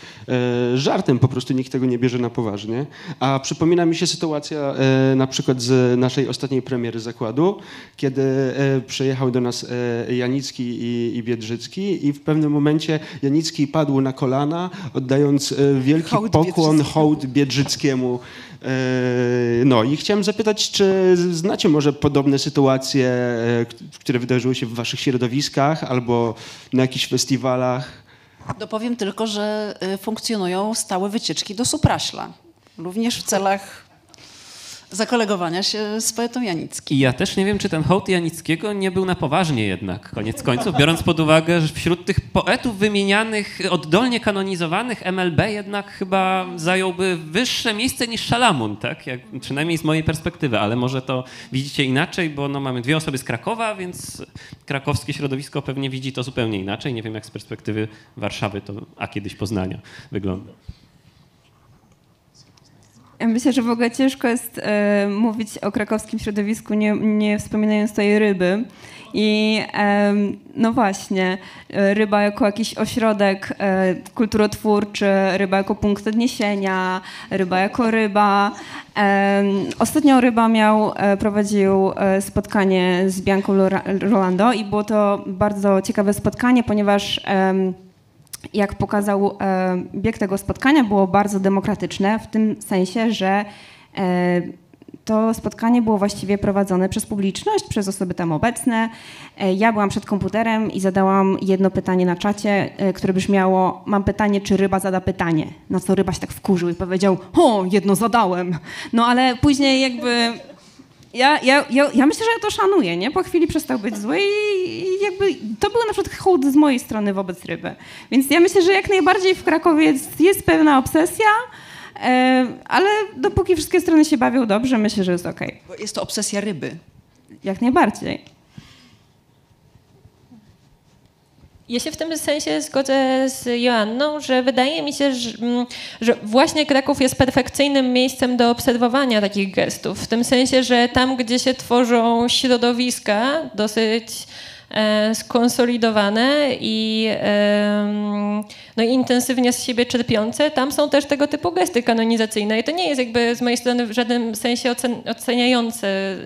żartem, po prostu nikt tego nie bierze na poważnie. A przypomina mi się sytuacja na przykład z naszej naszej ostatniej premiery zakładu, kiedy e, przyjechał do nas e, Janicki i, i Biedrzycki i w pewnym momencie Janicki padł na kolana, oddając e, wielki Hołd pokłon, Biedrzyckiemu. hołd Biedrzyckiemu. E, no i chciałem zapytać, czy znacie może podobne sytuacje, e, k- które wydarzyły się w waszych środowiskach albo na jakichś festiwalach? Dopowiem tylko, że y, funkcjonują stałe wycieczki do Supraśla. Również w celach zakolegowania się z poetą Janickim. I ja też nie wiem, czy ten hołd Janickiego nie był na poważnie jednak, koniec końców, biorąc pod uwagę, że wśród tych poetów wymienianych, oddolnie kanonizowanych M L B jednak chyba zająłby wyższe miejsce niż Szalamun, tak? Jak, przynajmniej z mojej perspektywy, ale może to widzicie inaczej, bo no, mamy dwie osoby z Krakowa, więc krakowskie środowisko pewnie widzi to zupełnie inaczej. Nie wiem, jak z perspektywy Warszawy, to, a kiedyś Poznania wygląda. Ja myślę, że w ogóle ciężko jest e, mówić o krakowskim środowisku, nie, nie wspominając tej ryby. I e, no właśnie, e, ryba jako jakiś ośrodek e, kulturotwórczy, ryba jako punkt odniesienia, ryba jako ryba. E, ostatnio Ryba miał, e, prowadził e, spotkanie z Bianką Lora- Rolando i było to bardzo ciekawe spotkanie, ponieważ e, jak pokazał e, bieg tego spotkania, było bardzo demokratyczne w tym sensie, że e, to spotkanie było właściwie prowadzone przez publiczność, przez osoby tam obecne. E, ja byłam przed komputerem i zadałam jedno pytanie na czacie, e, które brzmiało: mam pytanie, czy Ryba zada pytanie? Na co Ryba się tak wkurzył i powiedział: o, jedno zadałem. No ale później jakby... Ja, ja, ja, ja myślę, że ja to szanuję, nie? Po chwili przestał być zły i, i jakby to był na przykład hołd z mojej strony wobec Ryby. Więc ja myślę, że jak najbardziej w Krakowie jest, jest pewna obsesja, e, ale dopóki wszystkie strony się bawią dobrze, myślę, że jest okej. Bo jest to obsesja ryby. Jak najbardziej. Ja się w tym sensie zgodzę z Joanną, że wydaje mi się, że, mm, że właśnie Kraków jest perfekcyjnym miejscem do obserwowania takich gestów. W tym sensie, że tam, gdzie się tworzą środowiska dosyć e, skonsolidowane i e, no i intensywnie z siebie czerpiące, tam są też tego typu gesty kanonizacyjne. I to nie jest jakby z mojej strony w żadnym sensie ocen, oceniające,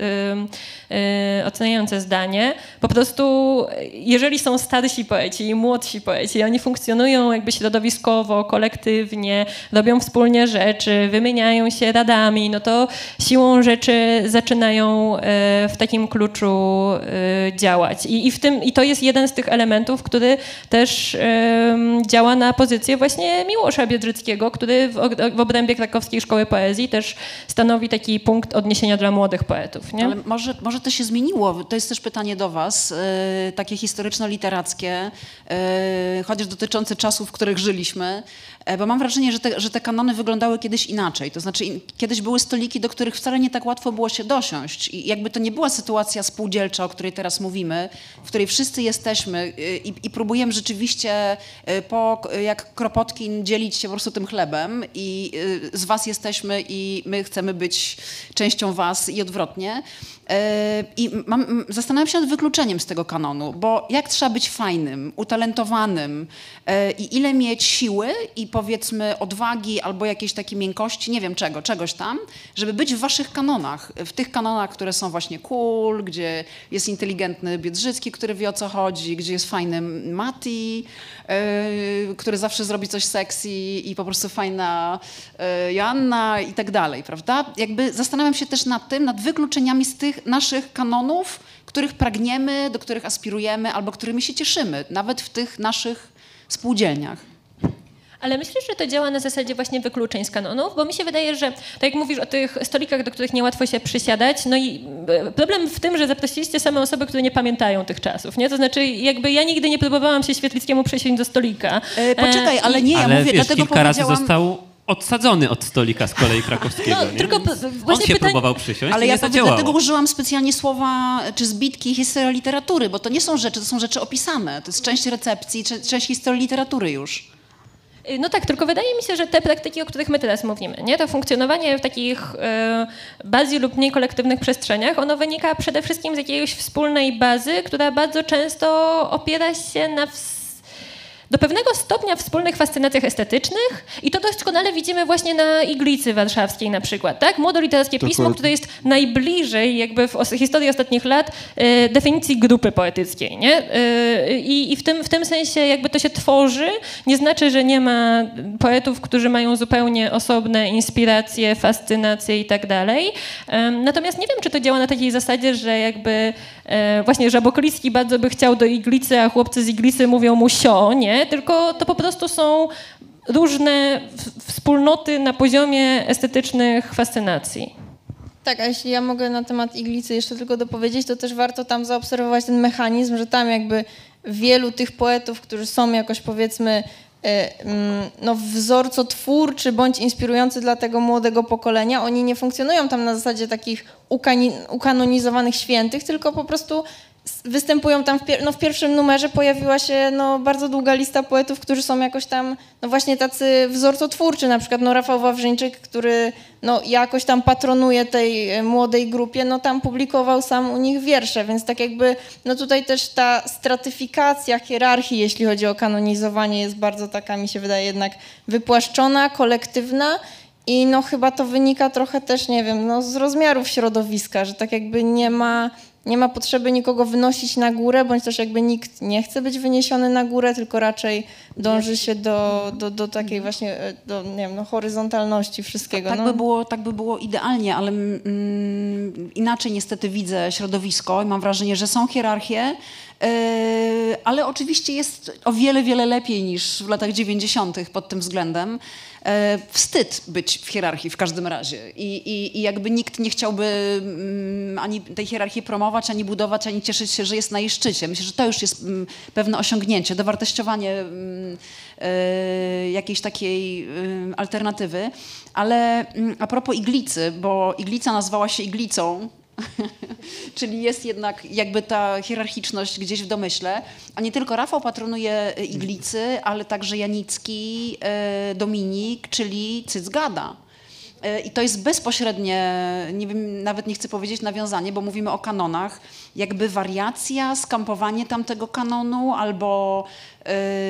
e, e, oceniające zdanie. Po prostu jeżeli są starsi poeci i młodsi poeci, oni funkcjonują jakby środowiskowo, kolektywnie, robią wspólnie rzeczy, wymieniają się radami, no to siłą rzeczy zaczynają e, w takim kluczu e, działać. I, i, w tym, I to jest jeden z tych elementów, który też e, działa na pozycję właśnie Miłosza Biedrzyckiego, który w, w obrębie Krakowskiej Szkoły Poezji też stanowi taki punkt odniesienia dla młodych poetów. Nie? Ale może, może to się zmieniło. To jest też pytanie do was, e, takie historyczno-literackie, e, chociaż dotyczące czasów, w których żyliśmy, e, bo mam wrażenie, że te, że te kanony wyglądały kiedyś inaczej. To znaczy in, kiedyś były stoliki, do których wcale nie tak łatwo było się dosiąść. I jakby to nie była sytuacja spółdzielcza, o której teraz mówimy, w której wszyscy jesteśmy e, i, i próbujemy rzeczywiście e, po, jak Kropotkin dzielić się po prostu tym chlebem i e, z was jesteśmy i my chcemy być częścią was i odwrotnie. I mam, zastanawiam się nad wykluczeniem z tego kanonu, bo jak trzeba być fajnym, utalentowanym i ile mieć siły i powiedzmy odwagi albo jakiejś takiej miękkości, nie wiem czego, czegoś tam, żeby być w waszych kanonach, w tych kanonach, które są właśnie cool, gdzie jest inteligentny Biedrzycki, który wie o co chodzi, gdzie jest fajny Mati, który zawsze zrobi coś sexy i po prostu fajna Joanna i tak dalej, prawda? Jakby zastanawiam się też nad tym, nad wykluczeniami z tych naszych kanonów, których pragniemy, do których aspirujemy albo którymi się cieszymy, nawet w tych naszych spółdzielniach. Ale myślę, że to działa na zasadzie właśnie wykluczeń z kanonów, bo mi się wydaje, że tak jak mówisz o tych stolikach, do których niełatwo się przysiadać, no i problem w tym, że zaprosiliście same osoby, które nie pamiętają tych czasów, nie? To znaczy jakby ja nigdy nie próbowałam się Świetlickiemu przysiąść do stolika. E, poczekaj, ale nie, ja Ale mówię, wiesz, dlatego kilka razy powiedziałam... został odsadzony od stolika z kolei krakowskiego. No, nie? tylko Więc właśnie on się pytanie- próbował przysiąść Ale i ja nie powiem, zadziałało. dlatego użyłam specjalnie słowa czy zbitki historii literatury, bo to nie są rzeczy, to są rzeczy opisane. To jest część recepcji, cze- część historii literatury już. No tak, tylko wydaje mi się, że te praktyki, o których my teraz mówimy, nie, to funkcjonowanie w takich e, bardziej lub mniej kolektywnych przestrzeniach, ono wynika przede wszystkim z jakiejś wspólnej bazy, która bardzo często opiera się na, ws- do pewnego stopnia wspólnych fascynacjach estetycznych i to doskonale widzimy właśnie na Iglicy Warszawskiej na przykład, tak? Młodoliterackie pismo, Dokładnie. które jest najbliżej jakby w os- historii ostatnich lat e, definicji grupy poetyckiej, nie? E, I i w, tym, w tym sensie jakby to się tworzy, nie znaczy, że nie ma poetów, którzy mają zupełnie osobne inspiracje, fascynacje i tak dalej. Em, Natomiast nie wiem, czy to działa na takiej zasadzie, że jakby e, właśnie Żabokliski bardzo by chciał do Iglicy, a chłopcy z Iglicy mówią mu sio, nie? Tylko to po prostu są różne w- wspólnoty na poziomie estetycznych fascynacji. Tak, a jeśli ja mogę na temat Iglicy jeszcze tylko dopowiedzieć, to też warto tam zaobserwować ten mechanizm, że tam jakby wielu tych poetów, którzy są jakoś powiedzmy e, mm, no, wzorcotwórczy bądź inspirujący dla tego młodego pokolenia, oni nie funkcjonują tam na zasadzie takich ukani- ukanonizowanych świętych, tylko po prostu s- występują tam, w, pier- no, w pierwszym numerze pojawiła się no, bardzo długa lista poetów, którzy są jakoś tam, no właśnie tacy wzorcotwórczy, na przykład no, Rafał Wawrzyńczyk, który no, jakoś tam patronuje tej e, młodej grupie, no tam publikował sam u nich wiersze, więc tak jakby, no tutaj też ta stratyfikacja hierarchii, jeśli chodzi o kanonizowanie, jest bardzo taka, mi się wydaje, jednak wypłaszczona, kolektywna i no chyba to wynika trochę też, nie wiem, no z rozmiarów środowiska, że tak jakby nie ma, nie ma potrzeby nikogo wynosić na górę, bądź też jakby nikt nie chce być wyniesiony na górę, tylko raczej dąży się do, do, do takiej właśnie, e, do, nie wiem, no horyzontalności wszystkiego. Tak no. by było, tak by było idealnie, ale mm, inaczej niestety widzę środowisko i mam wrażenie, że są hierarchie, yy, ale oczywiście jest o wiele, wiele lepiej niż w latach dziewięćdziesiątych pod tym względem. E, Wstyd być w hierarchii w każdym razie I, i, i jakby nikt nie chciałby mm, ani tej hierarchii promować, ani budować, ani cieszyć się, że jest na jej szczycie. Myślę, że to już jest mm, pewne osiągnięcie, dowartościowanie mm, e, jakiejś takiej mm, alternatywy. Ale mm, a propos Iglicy, bo Iglica nazwała się Iglicą, czyli jest jednak jakby ta hierarchiczność gdzieś w domyśle, a nie tylko Rafał patronuje Iglicy, ale także Janicki, e, Dominik, czyli Cycgada. E, I to jest bezpośrednie, nie wiem, nawet nie chcę powiedzieć nawiązanie, bo mówimy o kanonach, jakby wariacja, skampowanie tamtego kanonu albo e,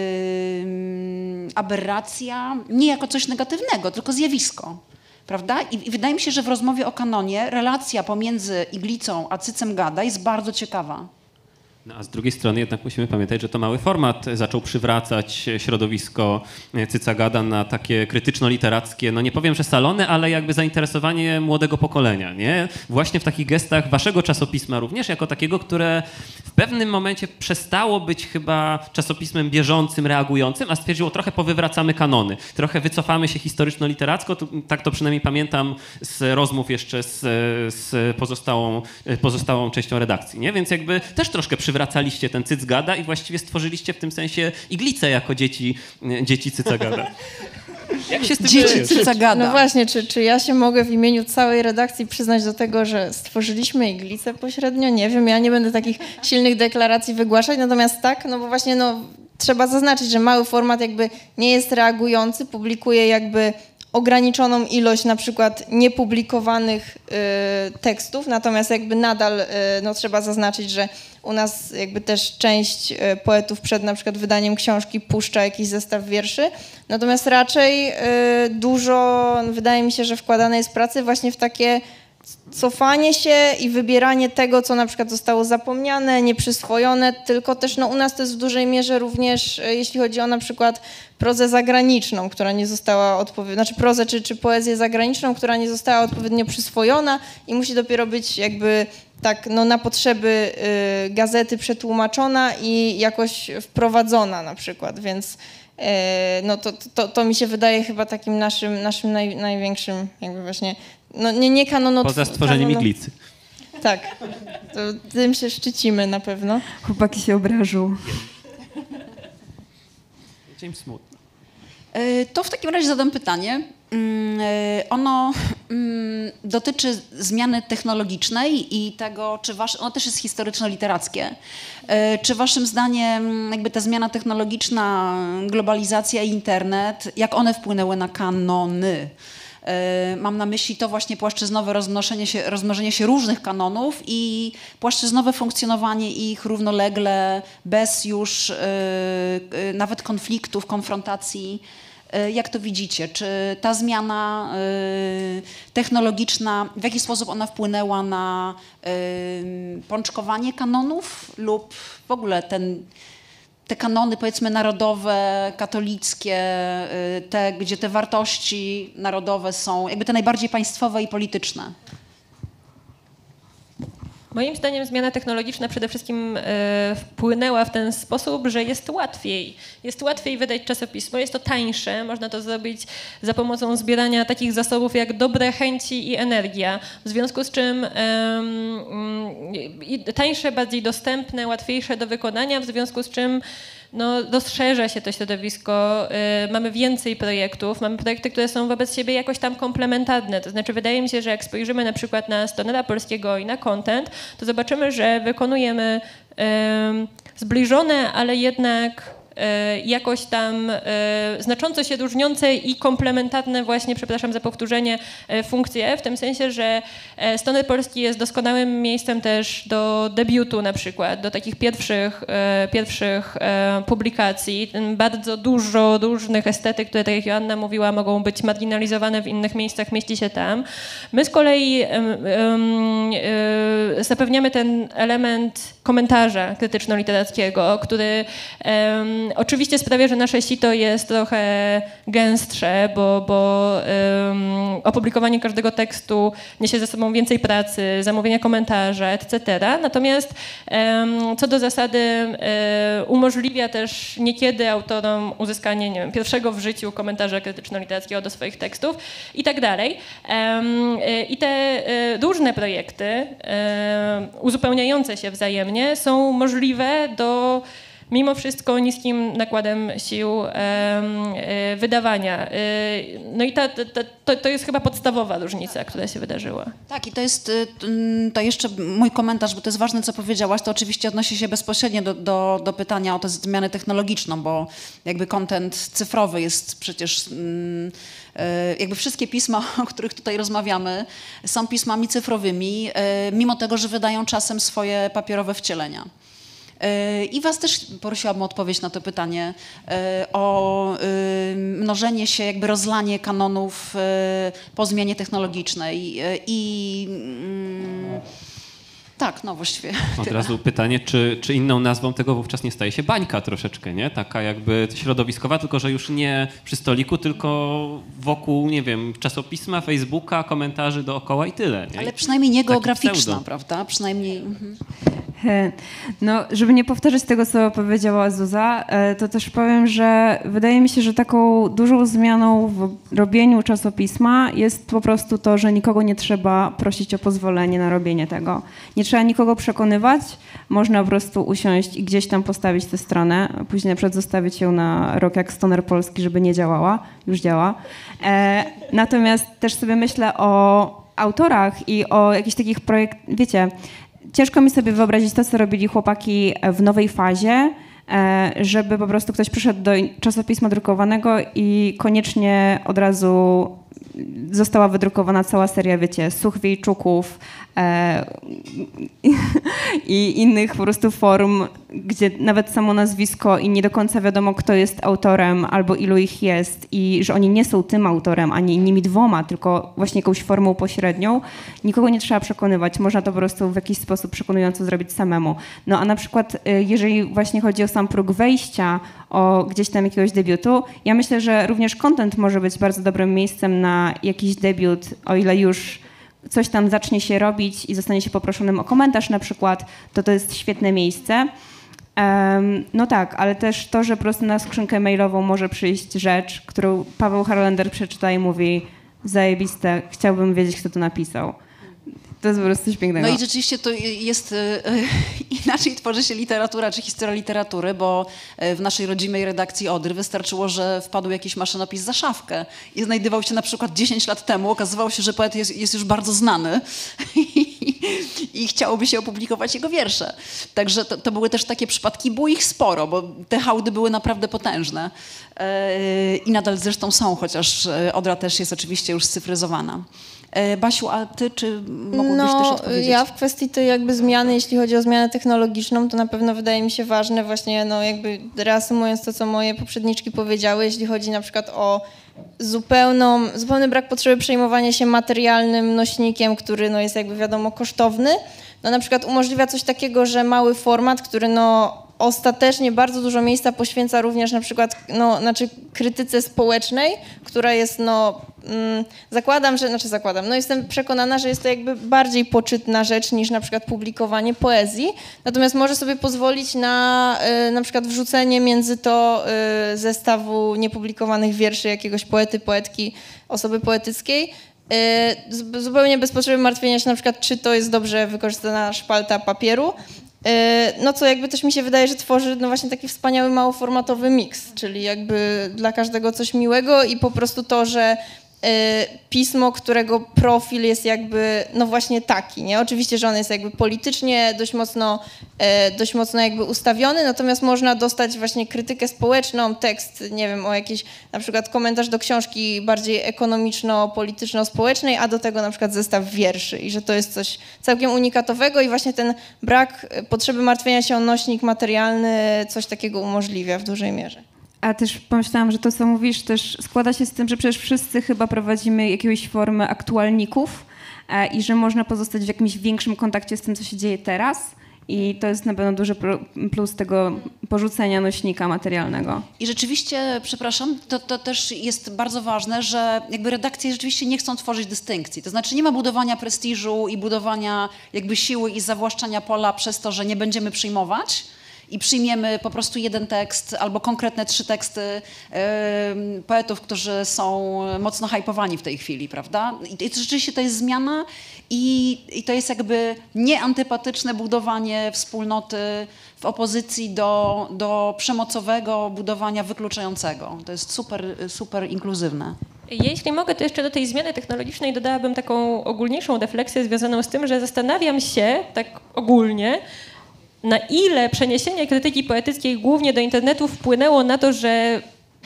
aberracja, nie jako coś negatywnego, tylko zjawisko. Prawda? I, I wydaje mi się, że w rozmowie o kanonie relacja pomiędzy Iglicą a Cycem Gada jest bardzo ciekawa. No, a z drugiej strony jednak musimy pamiętać, że to mały format zaczął przywracać środowisko Cyca Gada na takie krytyczno-literackie, no nie powiem, że salony, ale jakby zainteresowanie młodego pokolenia, nie? Właśnie w takich gestach waszego czasopisma również, jako takiego, które w pewnym momencie przestało być chyba czasopismem bieżącym, reagującym, a stwierdziło, trochę powywracamy kanony, trochę wycofamy się historyczno-literacko, to, tak to przynajmniej pamiętam z rozmów jeszcze z, z pozostałą, pozostałą częścią redakcji, nie? Więc jakby też troszkę przywracamy wracaliście ten Cyc Gada i właściwie stworzyliście w tym sensie Iglicę jako dzieci, dzieci Cyca Gada. Jak się z tym Dzieci czujesz? Cyca Gada. No właśnie, czy, czy ja się mogę w imieniu całej redakcji przyznać do tego, że stworzyliśmy Iglicę pośrednio? Nie wiem, ja nie będę takich silnych deklaracji wygłaszać, natomiast tak, no bo właśnie no, trzeba zaznaczyć, że mały format jakby nie jest reagujący, publikuje jakby ograniczoną ilość na przykład niepublikowanych y, tekstów, natomiast jakby nadal y, no, trzeba zaznaczyć, że u nas jakby też część y, poetów przed na przykład wydaniem książki puszcza jakiś zestaw wierszy, natomiast raczej y, dużo, wydaje mi się, że wkładane jest pracy właśnie w takie cofanie się i wybieranie tego, co na przykład zostało zapomniane, nieprzyswojone, tylko też no, u nas to jest w dużej mierze również, jeśli chodzi o na przykład prozę zagraniczną, która nie została odpowiednio, znaczy prozę czy, czy poezję zagraniczną, która nie została odpowiednio przyswojona i musi dopiero być jakby tak no, na potrzeby y, gazety przetłumaczona i jakoś wprowadzona na przykład, więc y, no to, to, to mi się wydaje chyba takim naszym, naszym naj, największym jakby właśnie no nie, nie kanonot... Poza stworzeniem kanono... Iglicy. Tak, to tym się szczycimy na pewno. Chłopaki się obrażą. James smutno. E, To w takim razie zadam pytanie. Mm, e, Ono mm, dotyczy zmiany technologicznej i tego, czy wasz, ono też jest historyczno-literackie. E, Czy waszym zdaniem jakby ta zmiana technologiczna, globalizacja i internet, jak one wpłynęły na kanony? Mam na myśli to właśnie płaszczyznowe rozmnożenie się, rozmnożenie się różnych kanonów i płaszczyznowe funkcjonowanie ich równolegle, bez już nawet konfliktów, konfrontacji. Jak to widzicie? Czy ta zmiana technologiczna, w jaki sposób ona wpłynęła na pączkowanie kanonów lub w ogóle ten, te kanony, powiedzmy, narodowe, katolickie, te, gdzie te wartości narodowe są jakby te najbardziej państwowe i polityczne? Moim zdaniem zmiana technologiczna przede wszystkim e, wpłynęła w ten sposób, że jest łatwiej. Jest łatwiej wydać czasopismo, jest to tańsze, można to zrobić za pomocą zbierania takich zasobów jak dobre chęci i energia, w związku z czym e, e, tańsze, bardziej dostępne, łatwiejsze do wykonania, w związku z czym no, rozszerza się to środowisko, y, mamy więcej projektów, mamy projekty, które są wobec siebie jakoś tam komplementarne. To znaczy wydaje mi się, że jak spojrzymy na przykład na Stonera Polskiego i na Content, to zobaczymy, że wykonujemy y, zbliżone, ale jednak jakoś tam znacząco się różniące i komplementarne właśnie, przepraszam za powtórzenie, funkcje, w tym sensie, że Stoner Polski jest doskonałym miejscem też do debiutu na przykład, do takich pierwszych, pierwszych publikacji. Bardzo dużo różnych estetyk, które, tak jak Joanna mówiła, mogą być marginalizowane w innych miejscach, mieści się tam. My z kolei zapewniamy ten element komentarza krytyczno-literackiego, który um, oczywiście sprawia, że nasze sito jest trochę gęstsze, bo, bo um, opublikowanie każdego tekstu niesie ze sobą więcej pracy, zamówienia komentarza, et cetera. Natomiast um, co do zasady um, umożliwia też niekiedy autorom uzyskanie, nie wiem, pierwszego w życiu komentarza krytyczno-literackiego do swoich tekstów i tak dalej. Um, I te um, różne projekty um, uzupełniające się wzajemnie są możliwe do mimo wszystko niskim nakładem sił e, e, wydawania. E, no i ta, ta, to, to jest chyba podstawowa różnica, która się wydarzyła. Tak, i to jest to jeszcze mój komentarz, bo to jest ważne, co powiedziałaś, to oczywiście odnosi się bezpośrednio do, do, do pytania o tę zmianę technologiczną, bo jakby content cyfrowy jest przecież... Mm, jakby wszystkie pisma, o których tutaj rozmawiamy, są pismami cyfrowymi, mimo tego, że wydają czasem swoje papierowe wcielenia. I was też prosiłabym o odpowiedź na to pytanie o mnożenie się, jakby rozlanie kanonów po zmianie technologicznej i... Tak, no właściwie. Od tyle. razu pytanie, czy, czy inną nazwą tego wówczas nie staje się bańka troszeczkę, nie? Taka jakby środowiskowa, tylko że już nie przy stoliku, tylko wokół, nie wiem, czasopisma, Facebooka, komentarzy dookoła i tyle, nie? Ale przynajmniej nie Taki geograficzna, pseudo. prawda? Przynajmniej... Mhm. No, żeby nie powtarzać tego, co powiedziała Zuza, to też powiem, że wydaje mi się, że taką dużą zmianą w robieniu czasopisma jest po prostu to, że nikogo nie trzeba prosić o pozwolenie na robienie tego. Nie trzeba nikogo przekonywać, można po prostu usiąść i gdzieś tam postawić tę stronę, a później na przykład zostawić ją na rok jak Stoner Polski, żeby nie działała, już działa. E, natomiast też sobie myślę o autorach i o jakichś takich projektach, wiecie, ciężko mi sobie wyobrazić to, co robili chłopaki w Nowej Fazie, żeby po prostu ktoś przyszedł do czasopisma drukowanego i koniecznie od razu została wydrukowana cała seria, wiecie, Suchwiejczuków e, i innych po prostu form, gdzie nawet samo nazwisko i nie do końca wiadomo, kto jest autorem albo ilu ich jest i że oni nie są tym autorem, ani nimi dwoma, tylko właśnie jakąś formą pośrednią. Nikogo nie trzeba przekonywać, można to po prostu w jakiś sposób przekonująco zrobić samemu. No a na przykład jeżeli właśnie chodzi o sam próg wejścia, o gdzieś tam jakiegoś debiutu, ja myślę, że również content może być bardzo dobrym miejscem na jakiś debiut, o ile już coś tam zacznie się robić i zostanie się poproszonym o komentarz na przykład, to to jest świetne miejsce. Um, no tak, ale też to, że po prostu na skrzynkę mailową może przyjść rzecz, którą Paweł Harlander przeczyta i mówi zajebiste, chciałbym wiedzieć, kto to napisał. To jest po prostu coś pięknego. No i rzeczywiście to jest y, y, inaczej tworzy się literatura czy historia literatury, bo w naszej rodzimej redakcji Odry wystarczyło, że wpadł jakiś maszynopis za szafkę i znajdował się na przykład dziesięć lat temu. Okazywało się, że poet jest, jest już bardzo znany i, i chciałoby się opublikować jego wiersze. Także to, to były też takie przypadki, było ich sporo, bo te hałdy były naprawdę potężne yy, i nadal zresztą są, chociaż Odra też jest oczywiście już scyfryzowana. Yy, Basiu, a ty czy mogłabyś no, też odpowiedzieć? Ja w kwestii tej jakby zmiany, jeśli chodzi o zmianę technologiczną, to na pewno wydaje mi się ważne właśnie, no jakby reasumując to, co moje poprzedniczki powiedziały, jeśli chodzi na przykład o zupełną, zupełny brak potrzeby przejmowania się materialnym nośnikiem, który no jest jakby wiadomo kosztowny, no na przykład umożliwia coś takiego, że mały format, który no ostatecznie bardzo dużo miejsca poświęca również na przykład no, znaczy krytyce społecznej, która jest no mm, zakładam, że, znaczy zakładam, no jestem przekonana, że jest to jakby bardziej poczytna rzecz niż na przykład publikowanie poezji, natomiast może sobie pozwolić na y, na przykład wrzucenie między to y, zestawu niepublikowanych wierszy jakiegoś poety, poetki, osoby poetyckiej, y, zupełnie bez potrzeby martwienia się na przykład, czy to jest dobrze wykorzystana szpalta papieru. No co jakby też mi się wydaje, że tworzy no właśnie taki wspaniały małoformatowy miks, czyli jakby dla każdego coś miłego i po prostu to, że pismo, którego profil jest jakby no właśnie taki, nie? Oczywiście, że on jest jakby politycznie dość mocno, dość mocno jakby ustawiony, natomiast można dostać właśnie krytykę społeczną, tekst, nie wiem, o jakiś na przykład komentarz do książki bardziej ekonomiczno-polityczno-społecznej, a do tego na przykład zestaw wierszy i że to jest coś całkiem unikatowego i właśnie ten brak potrzeby martwienia się o nośnik materialny coś takiego umożliwia w dużej mierze. A też pomyślałam, że to, co mówisz, też składa się z tym, że przecież wszyscy chyba prowadzimy jakieś formy aktualników e, i że można pozostać w jakimś większym kontakcie z tym, co się dzieje teraz. I to jest na pewno duży plus tego porzucenia nośnika materialnego. I rzeczywiście, przepraszam, to, to też jest bardzo ważne, że jakby redakcje rzeczywiście nie chcą tworzyć dystynkcji. To znaczy nie ma budowania prestiżu i budowania jakby siły i zawłaszczania pola przez to, że nie będziemy przyjmować i przyjmiemy po prostu jeden tekst albo konkretne trzy teksty y, poetów, którzy są mocno hypowani w tej chwili, prawda? I, i rzeczywiście to jest zmiana i, i to jest jakby nieantypatyczne budowanie wspólnoty w opozycji do, do przemocowego budowania wykluczającego. To jest super, super inkluzywne. Jeśli mogę, to jeszcze do tej zmiany technologicznej dodałabym taką ogólniejszą refleksję związaną z tym, że zastanawiam się tak ogólnie, na ile przeniesienie krytyki poetyckiej głównie do internetu wpłynęło na to, że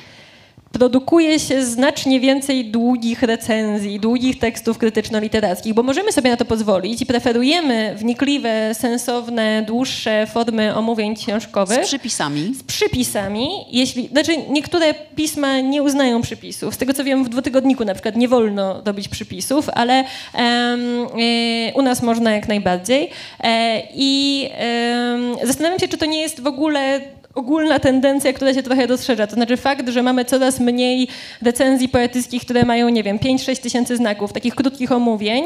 produkuje się znacznie więcej długich recenzji, długich tekstów krytyczno-literackich, bo możemy sobie na to pozwolić i preferujemy wnikliwe, sensowne, dłuższe formy omówień książkowych. Z przypisami. Z przypisami. Jeśli, znaczy niektóre pisma nie uznają przypisów. Z tego co wiem, w dwutygodniku na przykład nie wolno robić przypisów, ale um, y, u nas można jak najbardziej. E, I y, zastanawiam się, czy to nie jest w ogóle ogólna tendencja, która się trochę rozszerza. To znaczy fakt, że mamy coraz mniej recenzji poetyckich, które mają, nie wiem, pięć sześć tysięcy znaków, takich krótkich omówień,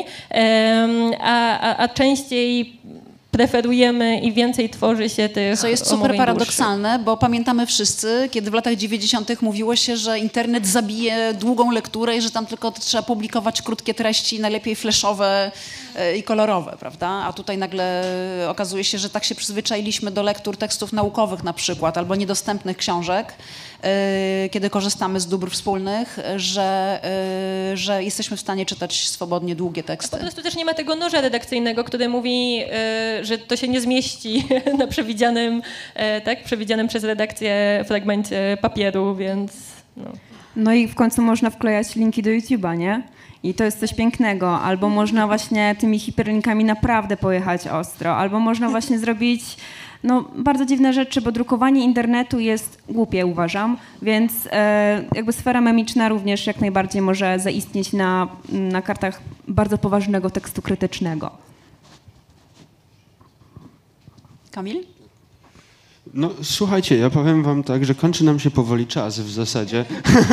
a, a, a częściej preferujemy i więcej tworzy się tych Co jest super omówień paradoksalne, dłuższych. Bo pamiętamy wszyscy, kiedy w latach dziewięćdziesiątych mówiło się, że internet zabije długą lekturę i że tam tylko trzeba publikować krótkie treści, najlepiej flashowe i kolorowe, prawda? A tutaj nagle okazuje się, że tak się przyzwyczailiśmy do lektur tekstów naukowych na przykład, albo niedostępnych książek, kiedy korzystamy z dóbr wspólnych, że, że jesteśmy w stanie czytać swobodnie długie teksty. A po prostu też nie ma tego noża redakcyjnego, który mówi, że to się nie zmieści na przewidzianym, tak, przewidzianym przez redakcję fragmencie papieru, więc no. No i w końcu można wklejać linki do YouTube'a, nie? I to jest coś pięknego. Albo można właśnie tymi hiperlinkami naprawdę pojechać ostro, albo można właśnie zrobić no, bardzo dziwne rzeczy, bo drukowanie internetu jest głupie, uważam, więc e, jakby sfera memiczna również jak najbardziej może zaistnieć na, na kartach bardzo poważnego tekstu krytycznego. Kamil? No słuchajcie, ja powiem wam tak, że kończy nam się powoli czas w zasadzie.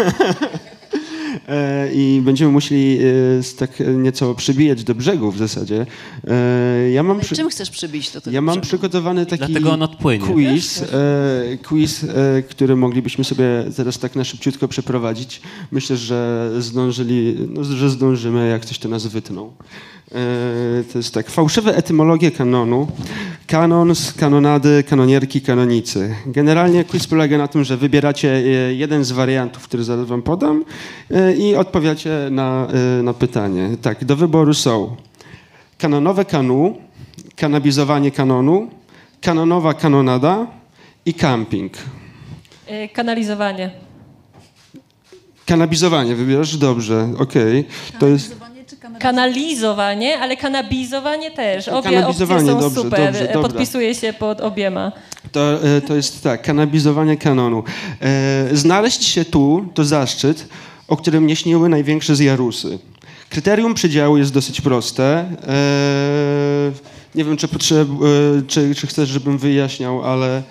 I będziemy musieli tak nieco przybijać do brzegu w zasadzie. Ja mam przy... Czym chcesz przybić do tego Ja mam brzegu? przygotowany taki Dlatego on odpłynie. quiz, e, quiz e, który moglibyśmy sobie teraz tak na szybciutko przeprowadzić. Myślę, że zdążyli, no, że zdążymy, jak ktoś to nas wytnął. E, to jest tak, fałszywe etymologie kanonu. Kanon z kanonady, kanonierki, kanonicy. Generalnie quiz polega na tym, że wybieracie jeden z wariantów, który zaraz wam podam i odpowiadacie na, na pytanie. Tak, do wyboru są kanonowe kanu, kanabizowanie kanonu, kanonowa kanonada i camping. Y, Kanalizowanie. Kanabizowanie wybierasz? Dobrze, okej. To jest Kanalizowanie, ale kanabizowanie też. Obie opcje Kanabizowanie, są dobrze, super. dobrze, dobra. Podpisuję się pod obiema. to, e, to jest tak, kanabizowanie kanonu. E, znaleźć się tu to zaszczyt, o którym nie śniły największe z Jarusy. Kryterium przydziału jest dosyć proste. E, nie wiem, czy, potrzeb, e, czy, czy chcesz, żebym wyjaśniał, ale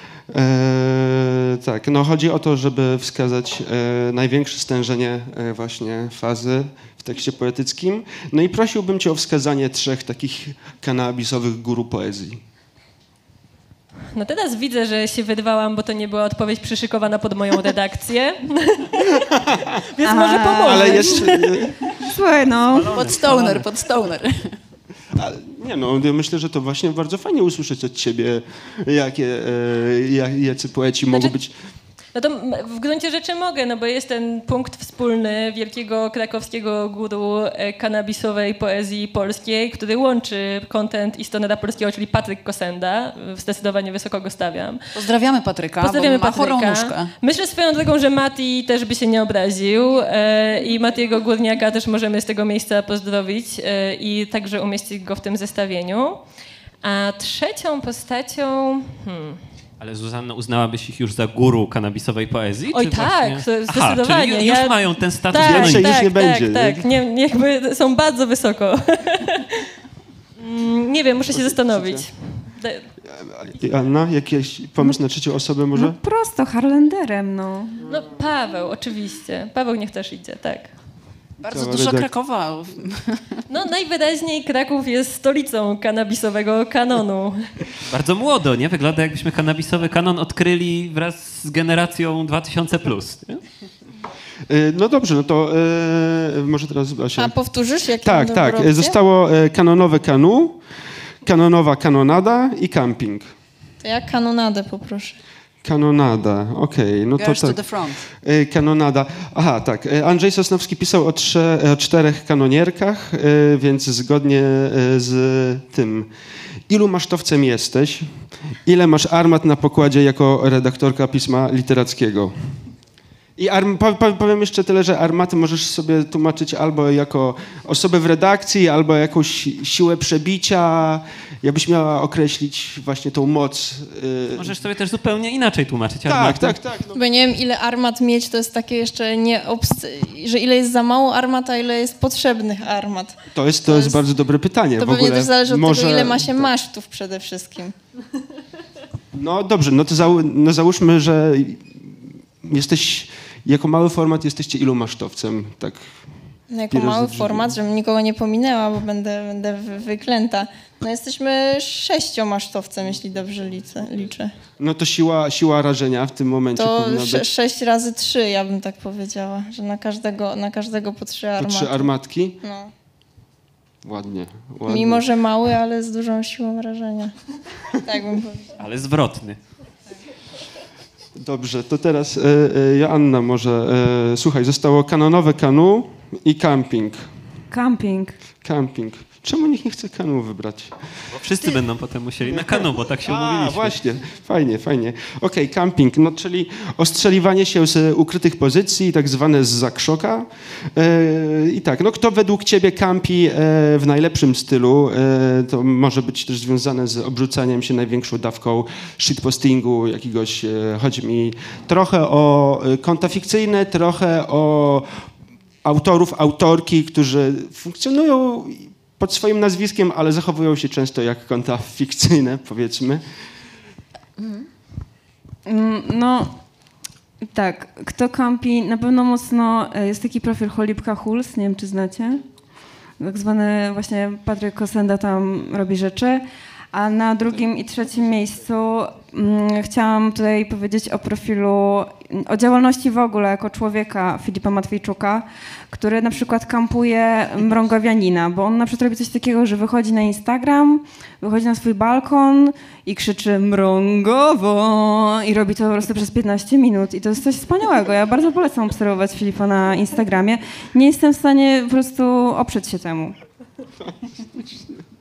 e, tak, no chodzi o to, żeby wskazać e, największe stężenie e, właśnie fazy w tekście poetyckim. No i prosiłbym cię o wskazanie trzech takich kanabisowych guru poezji. No teraz widzę, że się wydwałam, bo to nie była odpowiedź przyszykowana pod moją redakcję. Więc może pomogę. Ale jeszcze... Słuchaj, no. Pod stoner, pod stoner. Ale nie no, ja myślę, że to właśnie bardzo fajnie usłyszeć od ciebie, jakie, e, jak, jacy poeci mogą być. No to m- w gruncie rzeczy mogę, no bo jest ten punkt wspólny wielkiego krakowskiego guru e, kanabisowej poezji polskiej, który łączy content i stonera polskiego, czyli Patryk Kosenda. E, Zdecydowanie wysoko go stawiam. Pozdrawiamy Patryka, Pozdrawiamy bo ma chorą Patryka. nóżkę. Myślę swoją drogą, że Mati też by się nie obraził e, i Matiego Górniaka też możemy z tego miejsca pozdrowić e, i także umieścić go w tym zestawieniu. A trzecią postacią... Hmm. Ale Zuzanna, uznałabyś ich już za guru kanabisowej poezji? Oj czy tak, właśnie... zdecydowanie. Aha, czyli już Ja- mają ten status Tak, Więcej kanoniczny. już tak, nie tak, będzie, tak. Nie, nie, jakby są bardzo wysoko. Mm, nie wiem, muszę się zastanowić. Da- Anna, jakiś pomysł na trzecią osobę może? No prosto, Harlenderem, no. No Paweł, oczywiście. Paweł niech też idzie, tak. Bardzo Cała dużo redak- Krakowa. No najwyraźniej Kraków jest stolicą kanabisowego kanonu. Bardzo młodo, nie? Wygląda jakbyśmy kanabisowy kanon odkryli wraz z generacją dwa tysiące plus. Nie? E, No dobrze, no to e, może teraz Asia. A powtórzysz, jakie Tak, będą tak. opcje? Zostało e, kanonowe kanu, kanonowa kanonada i camping. To ja kanonadę poproszę. Kanonada, okej, no to Girls to tak. the front. E, Kanonada. Aha, tak. E, Andrzej Sosnowski pisał o, trze, o czterech kanonierkach, e, więc zgodnie e, z tym. Ilu masztowcem jesteś? Ile masz armat na pokładzie jako redaktorka pisma literackiego? I arm, po, po, powiem jeszcze tyle, że armaty możesz sobie tłumaczyć albo jako osobę w redakcji, albo jakąś siłę przebicia. Jakbyś miała określić właśnie tą moc. Yy. Możesz sobie też zupełnie inaczej tłumaczyć Tak, armatę. tak, tak. No. Bo nie wiem, ile armat mieć, to jest takie jeszcze nie... Obs- że ile jest za mało armat, a ile jest potrzebnych armat. To jest, to To jest jest- bardzo dobre pytanie. To w pewnie ogóle też zależy od może, tego, ile ma się tak. masztów przede wszystkim. No dobrze, no to zał, no załóżmy, że jesteś, jako mały format jesteście ilu masztowcem, tak? No, jako Pierwszy mały drzwi. format, żebym nikogo nie pominęła, bo będę, będę wy- wyklęta. No jesteśmy sześciomasztowcem, jeśli dobrze liczę. liczę. No to siła, siła rażenia w tym momencie To powinna sze- być. sześć razy trzy, ja bym tak powiedziała, że na każdego, na każdego po trzy Po armaty. trzy armatki? No. Ładnie, ładnie. Mimo, że mały, ale z dużą siłą wrażenia. Tak bym powiedziała. Ale zwrotny. Dobrze, to teraz e, e, Joanna może. E, słuchaj, zostało kanonowe kanu i camping. Camping. Camping. Czemu nikt nie chce kanu wybrać? Bo wszyscy będą potem musieli na kanu, bo tak się A, umówiliśmy. właśnie, fajnie, fajnie. Okej, camping, no czyli ostrzeliwanie się z ukrytych pozycji, tak zwane z zakrzoka. E, I tak, no kto według ciebie kampi e, w najlepszym stylu, e, to może być też związane z obrzucaniem się największą dawką shitpostingu jakiegoś. E, chodzi mi trochę o e, konta fikcyjne, trochę o autorów, autorki, którzy funkcjonują pod swoim nazwiskiem, ale zachowują się często jak konta fikcyjne, powiedzmy. Mm, No, tak. Kto kampi? Na pewno mocno e, jest taki profil Cholipka Huls, nie wiem, czy znacie. Tak zwany właśnie Patryk Kosenda tam robi rzeczy. A na drugim i trzecim miejscu mm, chciałam tutaj powiedzieć o profilu, o działalności w ogóle jako człowieka Filipa Matwiejczuka, który na przykład kampuje mrągowianina, bo on na przykład robi coś takiego, że wychodzi na Instagram, wychodzi na swój balkon i krzyczy mrągowo i robi to po prostu przez piętnaście minut i to jest coś wspaniałego. Ja bardzo polecam obserwować Filipa na Instagramie. Nie jestem w stanie po prostu oprzeć się temu.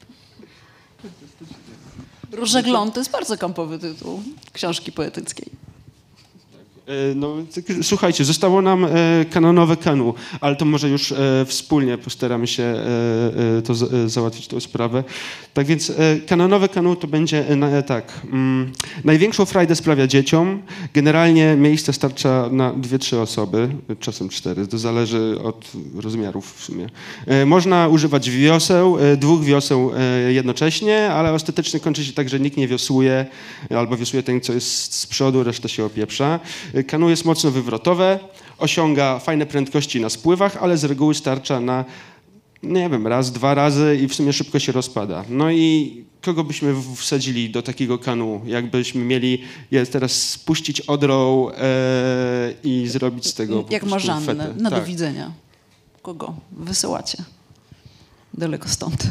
Różegląd to jest bardzo kampowy tytuł książki poetyckiej. E, No, tak, słuchajcie, zostało nam e, kanonowe kanu, ale to może już e, wspólnie postaramy się e, e, to z, e, załatwić tę sprawę. Tak więc e, kanonowe kanu to będzie e, na, e, tak. Mm, największą frajdę sprawia dzieciom. Generalnie miejsca starcza na dwie, trzy osoby, czasem cztery. To zależy od rozmiarów w sumie. E, można używać wioseł, e, dwóch wioseł e, jednocześnie, ale ostatecznie kończy się tak, że nikt nie wiosłuje, albo wiosłuje ten, co jest z przodu, reszta się opieprza. Kanu jest mocno wywrotowe, osiąga fajne prędkości na spływach, ale z reguły starcza na, nie wiem, raz, dwa razy i w sumie szybko się rozpada. No i kogo byśmy wsadzili do takiego kanu, jakbyśmy mieli je teraz spuścić odrą e, i zrobić z tego po Jak prostu Marzannę. fetę. No Tak. do widzenia. Kogo wysyłacie? Daleko stąd.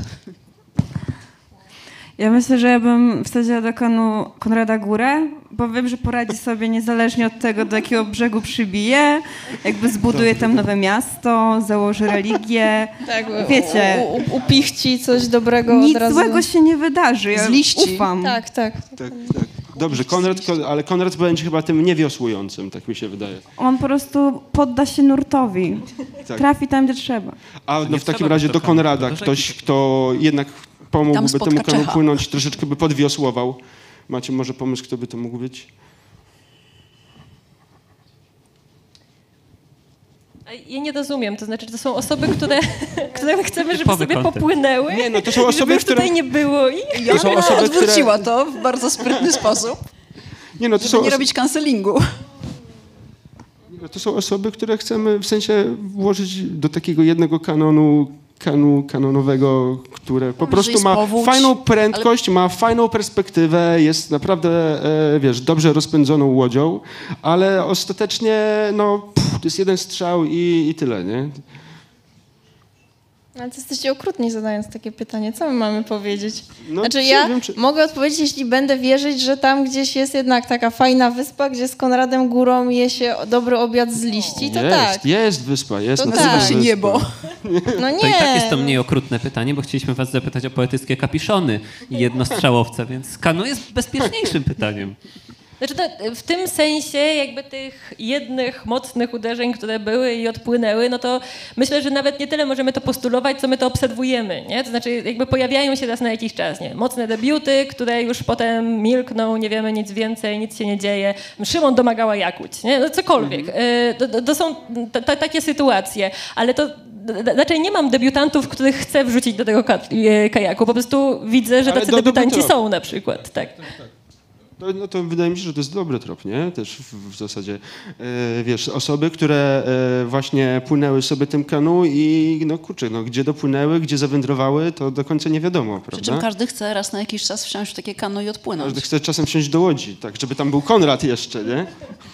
Ja myślę, że ja bym wsadziła do kanu Konrada Górę, bo wiem, że poradzi sobie niezależnie od tego, do jakiego brzegu przybije, jakby zbuduje tam nowe miasto, założy religię. Tak, Wiecie. u, u, upichci coś dobrego Nic od razu. złego się nie wydarzy, ja Z liści. ufam. Tak, tak. Tak, tak. Dobrze, Konrad, ko- ale Konrad będzie chyba tym niewiosłującym, tak mi się wydaje. On po prostu podda się nurtowi. Tak. Trafi tam, gdzie trzeba. A nie no w takim trzeba razie do do kanu, Konrada, do rzeki. ktoś, kto jednak Tam pomógłby spotka temu kanu Czecha. płynąć, troszeczkę by podwiosłował. Macie może pomysł, kto by to mógł być? A Ja nie rozumiem, to znaczy, to są osoby, które, które chcemy, żeby Typowy sobie content. popłynęły. Nie, no to są i osoby, żeby już które- tutaj nie było ich. To są Joanna osoby, które- odwróciła to w bardzo sprytny sposób, Nie, no to są, żeby nie os- robić cancelingu. no to są osoby, które chcemy w sensie włożyć do takiego jednego kanonu, kanu kanonowego, które po że prostu jest ma powódź, fajną prędkość, ma fajną perspektywę, jest naprawdę, e, wiesz, dobrze rozpędzoną łodzią, ale ostatecznie, no, pff, to jest jeden strzał i, i tyle, nie? Ale to jesteście okrutni zadając takie pytanie. Co my mamy powiedzieć? No, Znaczy nie ja wiem, czy- mogę odpowiedzieć, jeśli będę wierzyć, że tam gdzieś jest jednak taka fajna wyspa, gdzie z Konradem Górą je się dobry obiad z liści, to jest, tak. jest wyspa, jest. To nazywa tak. się Się wyspa. niebo. No nie. To i tak jest to mniej okrutne pytanie, bo chcieliśmy was zapytać o poetyckie kapiszony i jednostrzałowce, więc kanu jest bezpieczniejszym pytaniem. Znaczy to w tym sensie jakby tych jednych mocnych uderzeń, które były i odpłynęły, no to myślę, że nawet nie tyle możemy to postulować, co my to obserwujemy, nie? To znaczy jakby pojawiają się raz na jakiś czas, nie? Mocne debiuty, które już potem milkną, nie wiemy nic więcej, nic się nie dzieje. Szymon Domagała Jakuć, nie? No cokolwiek. Y, To, to są t- t- takie sytuacje, ale to d- raczej nie mam debiutantów, których chcę wrzucić do tego ka- e, kajaku. Po prostu widzę, że Ale tacy do- dobry debiutanci trop. są na przykład, tak. To, no to wydaje mi się, że to jest dobry trop, nie? Też w, w zasadzie, e, wiesz, osoby, które e, właśnie płynęły sobie tym kanu i no kurczę, no gdzie dopłynęły, gdzie zawędrowały, to do końca nie wiadomo, Przy czym prawda? każdy chce raz na jakiś czas wsiąść w takie kano i odpłynąć. Każdy chce czasem wsiąść do łodzi, tak, żeby tam był Konrad jeszcze, nie?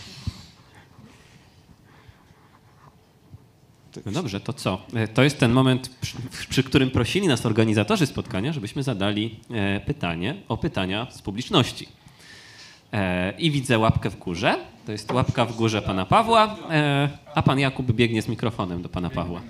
No dobrze, to co? E, To jest ten moment, przy, przy którym prosili nas organizatorzy spotkania, żebyśmy zadali e, pytanie o pytania z publiczności. E, I widzę łapkę w górze. To jest łapka w górze pana Pawła, e, a pan Jakub biegnie z mikrofonem do pana Pawła.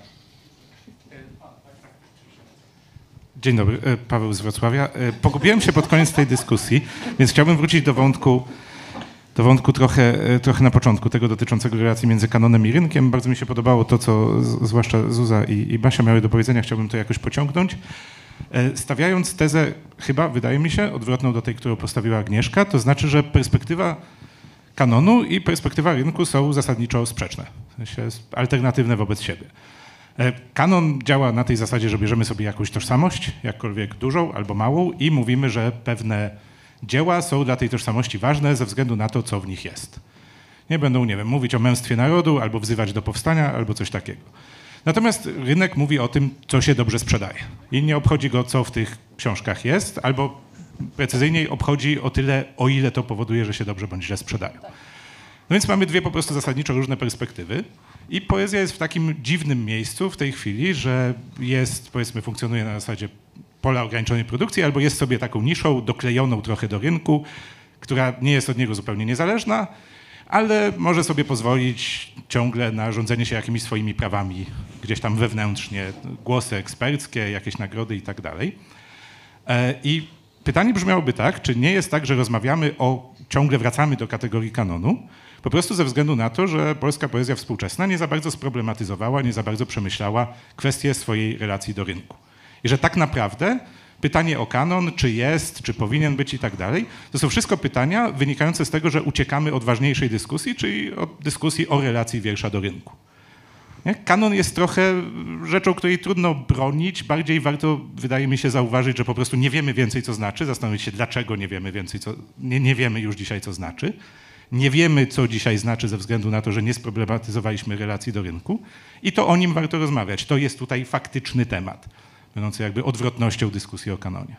Dzień dobry, e, Paweł z Wrocławia. E, Pogubiłem się pod koniec tej dyskusji, więc chciałbym wrócić do wątku, do wątku trochę, e, trochę na początku, tego dotyczącego relacji między kanonem i rynkiem. Bardzo mi się podobało to, co z, zwłaszcza Zuza i, i Basia miały do powiedzenia. Chciałbym to jakoś pociągnąć. E, Stawiając tezę, chyba, wydaje mi się, odwrotną do tej, którą postawiła Agnieszka, to znaczy, że perspektywa kanonu i perspektywa rynku są zasadniczo sprzeczne, w sensie alternatywne wobec siebie. E, Kanon działa na tej zasadzie, że bierzemy sobie jakąś tożsamość, jakkolwiek dużą albo małą i mówimy, że pewne dzieła są dla tej tożsamości ważne ze względu na to, co w nich jest. Nie będą, nie wiem, mówić o męstwie narodu albo wzywać do powstania albo coś takiego. Natomiast rynek mówi o tym, co się dobrze sprzedaje. I nie obchodzi go, co w tych książkach jest, albo precyzyjniej obchodzi o tyle, o ile to powoduje, że się dobrze bądź źle sprzedają. No więc mamy dwie po prostu zasadniczo różne perspektywy i poezja jest w takim dziwnym miejscu w tej chwili, że jest, powiedzmy, funkcjonuje na zasadzie pola ograniczonej produkcji albo jest sobie taką niszą doklejoną trochę do rynku, która nie jest od niego zupełnie niezależna, ale może sobie pozwolić ciągle na rządzenie się jakimiś swoimi prawami gdzieś tam wewnętrznie, głosy eksperckie, jakieś nagrody i tak dalej. E, I pytanie brzmiałoby tak, czy nie jest tak, że rozmawiamy o, ciągle wracamy do kategorii kanonu, po prostu ze względu na to, że polska poezja współczesna nie za bardzo sproblematyzowała, nie za bardzo przemyślała kwestię swojej relacji do rynku. I że tak naprawdę pytanie o kanon, czy jest, czy powinien być i tak dalej, to są wszystko pytania wynikające z tego, że uciekamy od ważniejszej dyskusji, czyli od dyskusji o relacji wiersza do rynku. Nie? Kanon jest trochę rzeczą, której trudno bronić, bardziej warto, wydaje mi się, zauważyć, że po prostu nie wiemy więcej, co znaczy, zastanowić się, dlaczego nie wiemy więcej, co, nie, nie wiemy już dzisiaj, co znaczy. Nie wiemy, co dzisiaj znaczy ze względu na to, że nie sproblematyzowaliśmy relacji do rynku i to o nim warto rozmawiać. To jest tutaj faktyczny temat, będący jakby odwrotnością dyskusji o kanonie.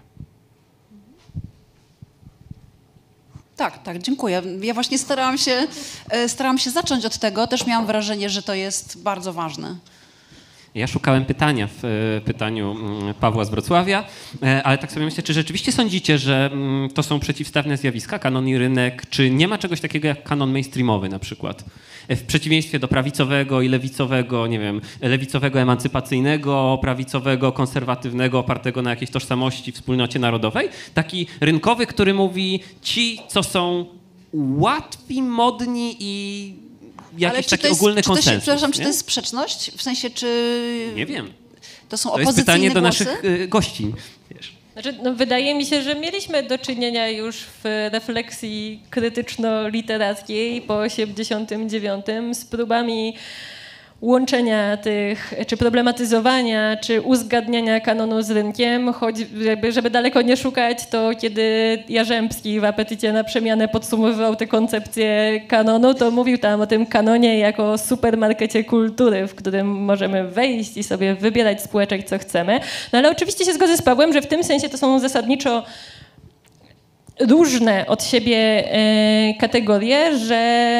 Tak, tak, dziękuję. Ja właśnie starałam się, e, starałam się zacząć od tego. Też miałam wrażenie, że to jest bardzo ważne. Ja szukałem pytania w e, pytaniu mm, Pawła z Wrocławia, e, ale tak sobie myślę, czy rzeczywiście sądzicie, że mm, to są przeciwstawne zjawiska, kanon i rynek, czy nie ma czegoś takiego jak kanon mainstreamowy na przykład? E, w przeciwieństwie do prawicowego i lewicowego, nie wiem, lewicowego emancypacyjnego, prawicowego konserwatywnego, opartego na jakiejś tożsamości, wspólnocie narodowej, taki rynkowy, który mówi ci, co są łatwi, modni i jakiś Ale czy taki to jest, ogólny czy to się, konsensus. przepraszam, nie? czy to jest sprzeczność? W sensie, czy Nie wiem. to są To jest opozycyjne pytanie do głosy? naszych y, gości. Wiesz. Znaczy, no, wydaje mi się, że mieliśmy do czynienia już w refleksji krytyczno-literackiej po osiemdziesiątym dziewiątym z próbami łączenia tych, czy problematyzowania, czy uzgadniania kanonu z rynkiem, choć żeby, żeby daleko nie szukać, to kiedy Jarzębski w Apetycie na przemianę podsumowywał tę koncepcję kanonu, to mówił tam o tym kanonie jako supermarkecie kultury, w którym możemy wejść i sobie wybierać z półeczek, co chcemy. No ale oczywiście się zgodzę z Pawłem, że w tym sensie to są zasadniczo różne od siebie e, kategorie, że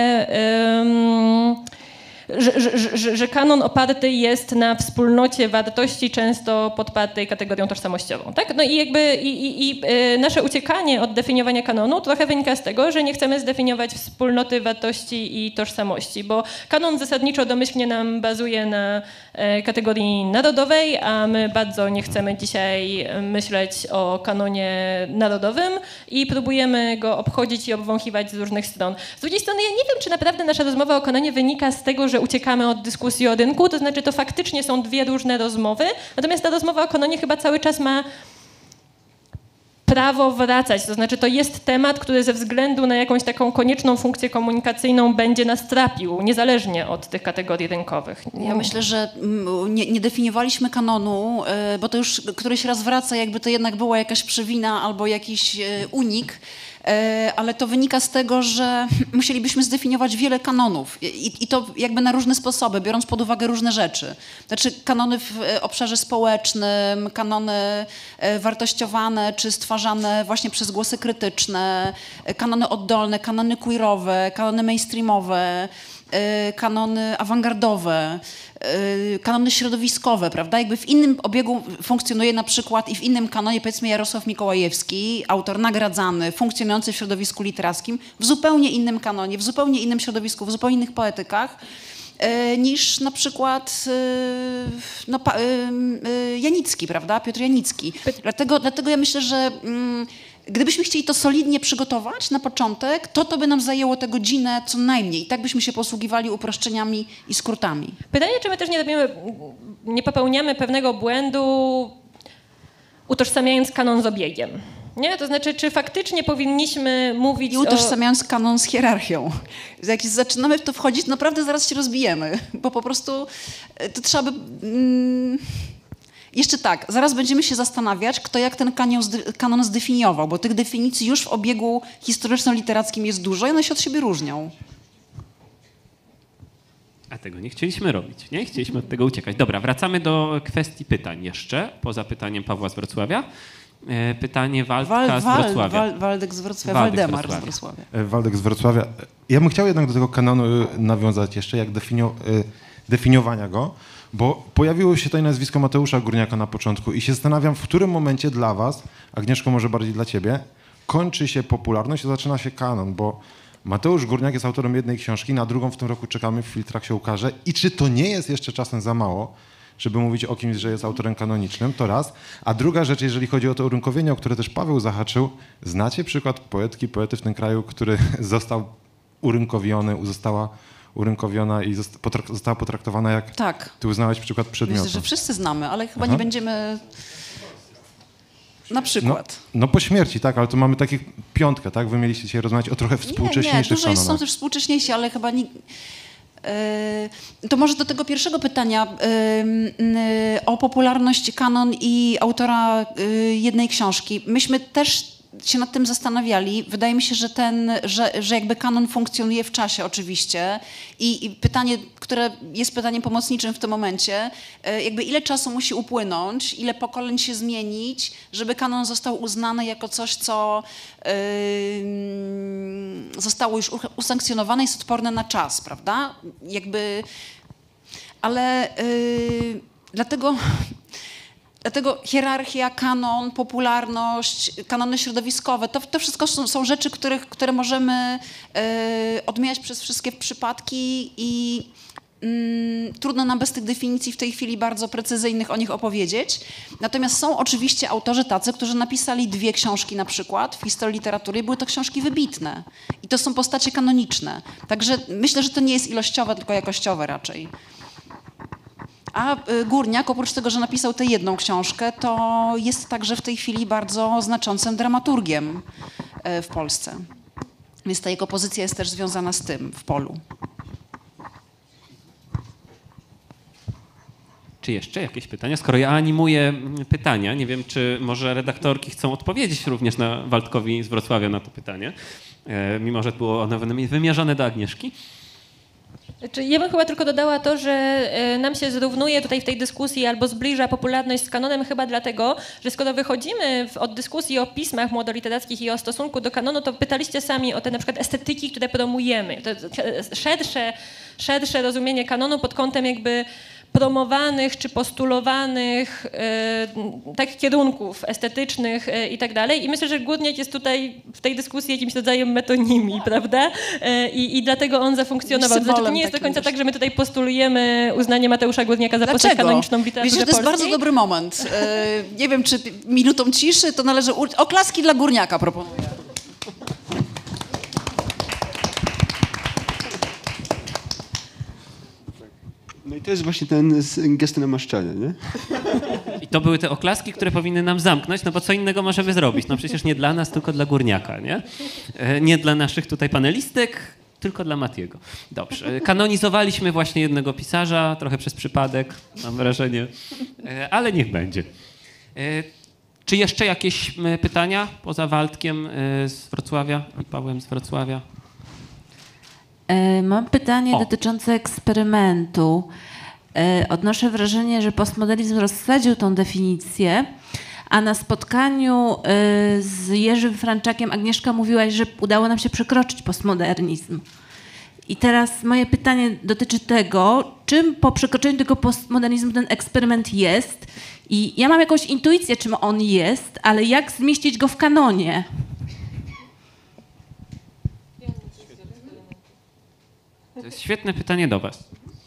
e, Że, że, że, że kanon oparty jest na wspólnocie wartości, często podpartej kategorią tożsamościową. Tak? No i jakby i, i, i nasze uciekanie od definiowania kanonu trochę wynika z tego, że nie chcemy zdefiniować wspólnoty wartości i tożsamości, bo kanon zasadniczo domyślnie nam bazuje na kategorii narodowej, a my bardzo nie chcemy dzisiaj myśleć o kanonie narodowym i próbujemy go obchodzić i obwąchiwać z różnych stron. Z drugiej strony ja nie wiem, czy naprawdę nasza rozmowa o kanonie wynika z tego, że uciekamy od dyskusji o rynku, to znaczy to faktycznie są dwie różne rozmowy, natomiast ta rozmowa o kanonie chyba cały czas ma prawo wracać, to znaczy to jest temat, który ze względu na jakąś taką konieczną funkcję komunikacyjną będzie nas trapił, niezależnie od tych kategorii rynkowych. Ja myślę, że nie, nie definiowaliśmy kanonu, bo to już któryś raz wraca, jakby to jednak była jakaś przewina albo jakiś unik, ale to wynika z tego, że musielibyśmy zdefiniować wiele kanonów i, i to jakby na różne sposoby, biorąc pod uwagę różne rzeczy. Znaczy kanony w obszarze społecznym, kanony wartościowane czy stwarzane właśnie przez głosy krytyczne, kanony oddolne, kanony queerowe, kanony mainstreamowe, kanony awangardowe, kanony środowiskowe, prawda? Jakby w innym obiegu funkcjonuje na przykład i w innym kanonie, powiedzmy Jarosław Mikołajewski, autor nagradzany, funkcjonujący w środowisku literackim, w zupełnie innym kanonie, w zupełnie innym środowisku, w zupełnie innych poetykach, niż na przykład no, Janicki, prawda? Piotr Janicki. Dlatego, dlatego ja myślę, że mm, gdybyśmy chcieli to solidnie przygotować na początek, to to by nam zajęło tę godzinę co najmniej. I tak byśmy się posługiwali uproszczeniami i skrótami. Pytanie, czy my też nie, robimy, nie popełniamy pewnego błędu, utożsamiając kanon z obiegiem. Nie? To znaczy, czy faktycznie powinniśmy mówić I utożsamiając o... kanon z hierarchią. Jak zaczynamy w to wchodzić, naprawdę zaraz się rozbijemy, bo po prostu to trzeba by... Mm... Jeszcze tak, zaraz będziemy się zastanawiać, kto jak ten kanon zdefiniował, bo tych definicji już w obiegu historyczno-literackim jest dużo i one się od siebie różnią. A tego nie chcieliśmy robić, nie? Chcieliśmy od tego uciekać. Dobra, wracamy do kwestii pytań jeszcze, poza pytaniem Pawła z Wrocławia. Pytanie Waldka Wal, z Wal, Wrocławia. Wal, Waldek z Wrocławia, Waldek Waldemar z z Wrocławia. Waldek z Wrocławia. Ja bym chciał jednak do tego kanonu nawiązać jeszcze, jak definio, definiowania go, bo pojawiło się tutaj nazwisko Mateusza Górniaka na początku i się zastanawiam, w którym momencie dla was, Agnieszko może bardziej dla ciebie, kończy się popularność i zaczyna się kanon, bo Mateusz Górniak jest autorem jednej książki, na drugą w tym roku czekamy, w filtrach się ukaże. I czy to nie jest jeszcze czasem za mało, żeby mówić o kimś, że jest autorem kanonicznym, to raz. A druga rzecz, jeżeli chodzi o to urynkowienie, o które też Paweł zahaczył, znacie przykład poetki, poety w tym kraju, który został urynkowiony, została urynkowiona i zosta- potrak- została potraktowana jak... Tak. Ty uznałeś przykład przedmiotu. Myślę, że wszyscy znamy, ale chyba Aha. nie będziemy... Na No, przykład. no po śmierci, tak, ale tu mamy takich piątkę, tak? Wy mieliście dzisiaj rozmawiać o trochę Nie, nie, współcześniejszych dużo jest, są kanonach. też współcześniejsi, ale chyba nie... Yy, to może do tego pierwszego pytania yy, yy, o popularność kanon i autora yy, jednej książki. Myśmy też się nad tym zastanawiali. Wydaje mi się, że ten, że, że jakby kanon funkcjonuje w czasie oczywiście i, i pytanie, które jest pytaniem pomocniczym w tym momencie, yy, jakby ile czasu musi upłynąć, ile pokoleń się zmienić, żeby kanon został uznany jako coś, co yy, zostało już usankcjonowane, jest odporne na czas, prawda? Jakby, ale yy, dlatego... Dlatego hierarchia, kanon, popularność, kanony środowiskowe, to, to wszystko są, są rzeczy, których, które możemy y, odmieniać przez wszystkie przypadki i y, trudno nam bez tych definicji w tej chwili bardzo precyzyjnych o nich opowiedzieć. Natomiast są oczywiście autorzy tacy, którzy napisali dwie książki na przykład w historii literatury i były to książki wybitne. I to są postacie kanoniczne. Także myślę, że to nie jest ilościowe, tylko jakościowe raczej. A Górniak, oprócz tego, że napisał tę jedną książkę, to jest także w tej chwili bardzo znaczącym dramaturgiem w Polsce. Więc ta jego pozycja jest też związana z tym w polu. Czy jeszcze jakieś pytania? Skoro ja animuję pytania, nie wiem, czy może redaktorki chcą odpowiedzieć również na Waldkowi z Wrocławia na to pytanie, mimo że było ono wymierzone do Agnieszki. Znaczy, ja bym chyba tylko dodała to, że e, nam się zrównuje tutaj w tej dyskusji albo zbliża popularność z kanonem chyba dlatego, że skoro wychodzimy w, od dyskusji o pismach młodoliterackich i o stosunku do kanonu, to pytaliście sami o te na przykład estetyki, które promujemy. To, to szersze, szersze rozumienie kanonu pod kątem jakby promowanych czy postulowanych e, tak kierunków estetycznych e, i tak dalej. I myślę, że Górniak jest tutaj w tej dyskusji jakimś rodzajem metonimii, prawda? E, i, I dlatego on zafunkcjonował. To znaczy, to nie jest do końca tak, że my tutaj postulujemy uznanie Mateusza Górniaka za postać kanoniczną w literaturze Wiecie, to jest polskiej. bardzo dobry moment. E, nie wiem, czy minutą ciszy to należy... U... Oklaski dla Górniaka proponuję. No i to jest właśnie ten gest namaszczania, nie? I to były te oklaski, które powinny nam zamknąć, no bo co innego możemy zrobić? No przecież nie dla nas, tylko dla Górniaka, nie? E, Nie dla naszych tutaj panelistek, tylko dla Matiego. Dobrze. Kanonizowaliśmy właśnie jednego pisarza, trochę przez przypadek, mam wrażenie, e, ale niech będzie. E, Czy jeszcze jakieś m, pytania poza Waldkiem e, z Wrocławia i Pawłem z Wrocławia? E, Mam pytanie O. dotyczące eksperymentu. E, Odnoszę wrażenie, że postmodernizm rozsadził tą definicję, a na spotkaniu e, z Jerzym Franczakiem Agnieszka mówiłaś, że udało nam się przekroczyć postmodernizm. I teraz moje pytanie dotyczy tego, czym po przekroczeniu tego postmodernizmu ten eksperyment jest. I ja mam jakąś intuicję, czym on jest, ale jak zmieścić go w kanonie? To jest świetne pytanie do was.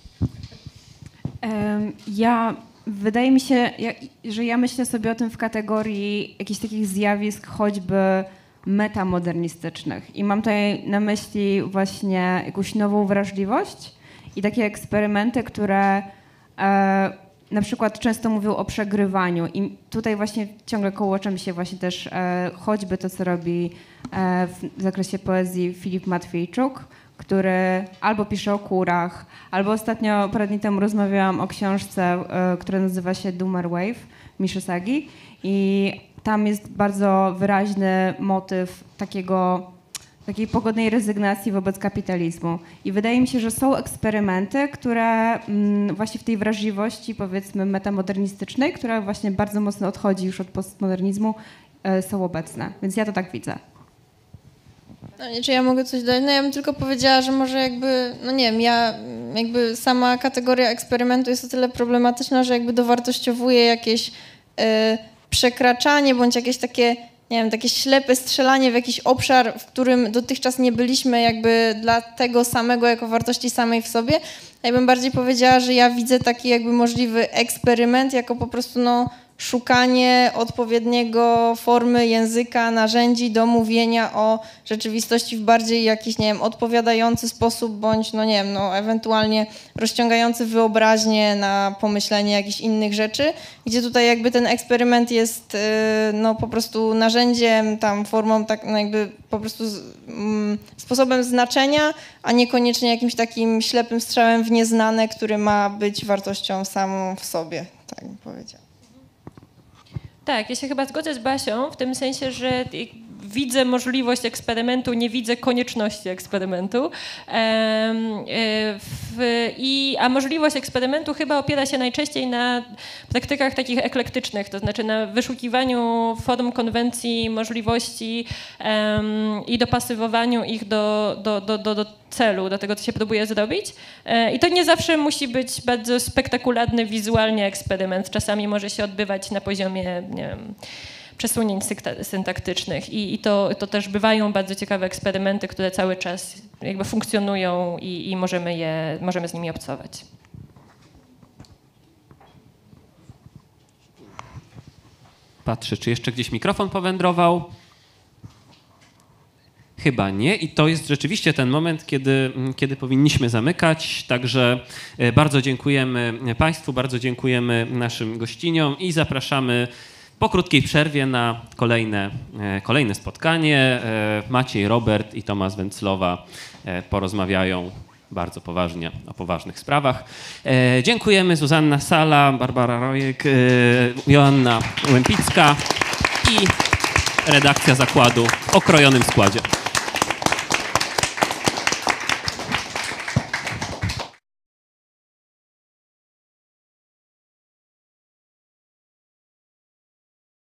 Em, Ja, wydaje mi się, ja, że ja myślę sobie o tym w kategorii jakichś takich zjawisk choćby metamodernistycznych. I mam tutaj na myśli właśnie jakąś nową wrażliwość i takie eksperymenty, które e, na przykład często mówią o przegrywaniu. I tutaj właśnie ciągle kołoczę się właśnie też e, choćby to, co robi e, w zakresie poezji Filip Matwiejczuk, który albo pisze o kurach, albo ostatnio parę dni temu rozmawiałam o książce, y, która nazywa się Doomer Wave Miszy Sagi i tam jest bardzo wyraźny motyw takiego, takiej pogodnej rezygnacji wobec kapitalizmu. I wydaje mi się, że są eksperymenty, które mm, właśnie w tej wrażliwości, powiedzmy, metamodernistycznej, która właśnie bardzo mocno odchodzi już od postmodernizmu, y, są obecne. Więc ja to tak widzę. No nie, czy ja mogę coś dodać? No ja bym tylko powiedziała, że może jakby, no nie wiem, ja jakby sama kategoria eksperymentu jest o tyle problematyczna, że jakby dowartościowuje jakieś y, przekraczanie bądź jakieś takie nie wiem, takie ślepe strzelanie w jakiś obszar, w którym dotychczas nie byliśmy jakby dla tego samego jako wartości samej w sobie. Ja bym bardziej powiedziała, że ja widzę taki jakby możliwy eksperyment jako po prostu no szukanie odpowiedniego formy języka, narzędzi do mówienia o rzeczywistości w bardziej jakiś, nie wiem, odpowiadający sposób, bądź, no nie wiem, no ewentualnie rozciągający wyobraźnię na pomyślenie jakichś innych rzeczy, gdzie tutaj jakby ten eksperyment jest, no po prostu narzędziem, tam formą, tak, no jakby po prostu z, mm, sposobem znaczenia, a niekoniecznie jakimś takim ślepym strzałem w nieznane, który ma być wartością samą w sobie, tak bym powiedziała. Tak, ja się chyba zgodzę z Basią w tym sensie, że widzę możliwość eksperymentu, nie widzę konieczności eksperymentu. W, i, a możliwość eksperymentu chyba opiera się najczęściej na praktykach takich eklektycznych, to znaczy na wyszukiwaniu form, konwencji, możliwości um, i dopasowywaniu ich do, do, do, do, do celu, do tego, co się próbuje zrobić. I to nie zawsze musi być bardzo spektakularny wizualnie eksperyment. Czasami może się odbywać na poziomie, nie wiem, przesunięć syntaktycznych i, i to, to też bywają bardzo ciekawe eksperymenty, które cały czas jakby funkcjonują i, i możemy, je, możemy z nimi obcować. Patrzę, czy jeszcze gdzieś mikrofon powędrował? Chyba nie i to jest rzeczywiście ten moment, kiedy, kiedy powinniśmy zamykać. Także bardzo dziękujemy Państwu, bardzo dziękujemy naszym gościniom i zapraszamy po krótkiej przerwie na kolejne, kolejne spotkanie. Maciej, Robert i Tomasz Węclowa porozmawiają bardzo poważnie o poważnych sprawach. Dziękujemy. Zuzanna Sala, Barbara Rojek, Joanna Łępicka i redakcja zakładu w okrojonym składzie.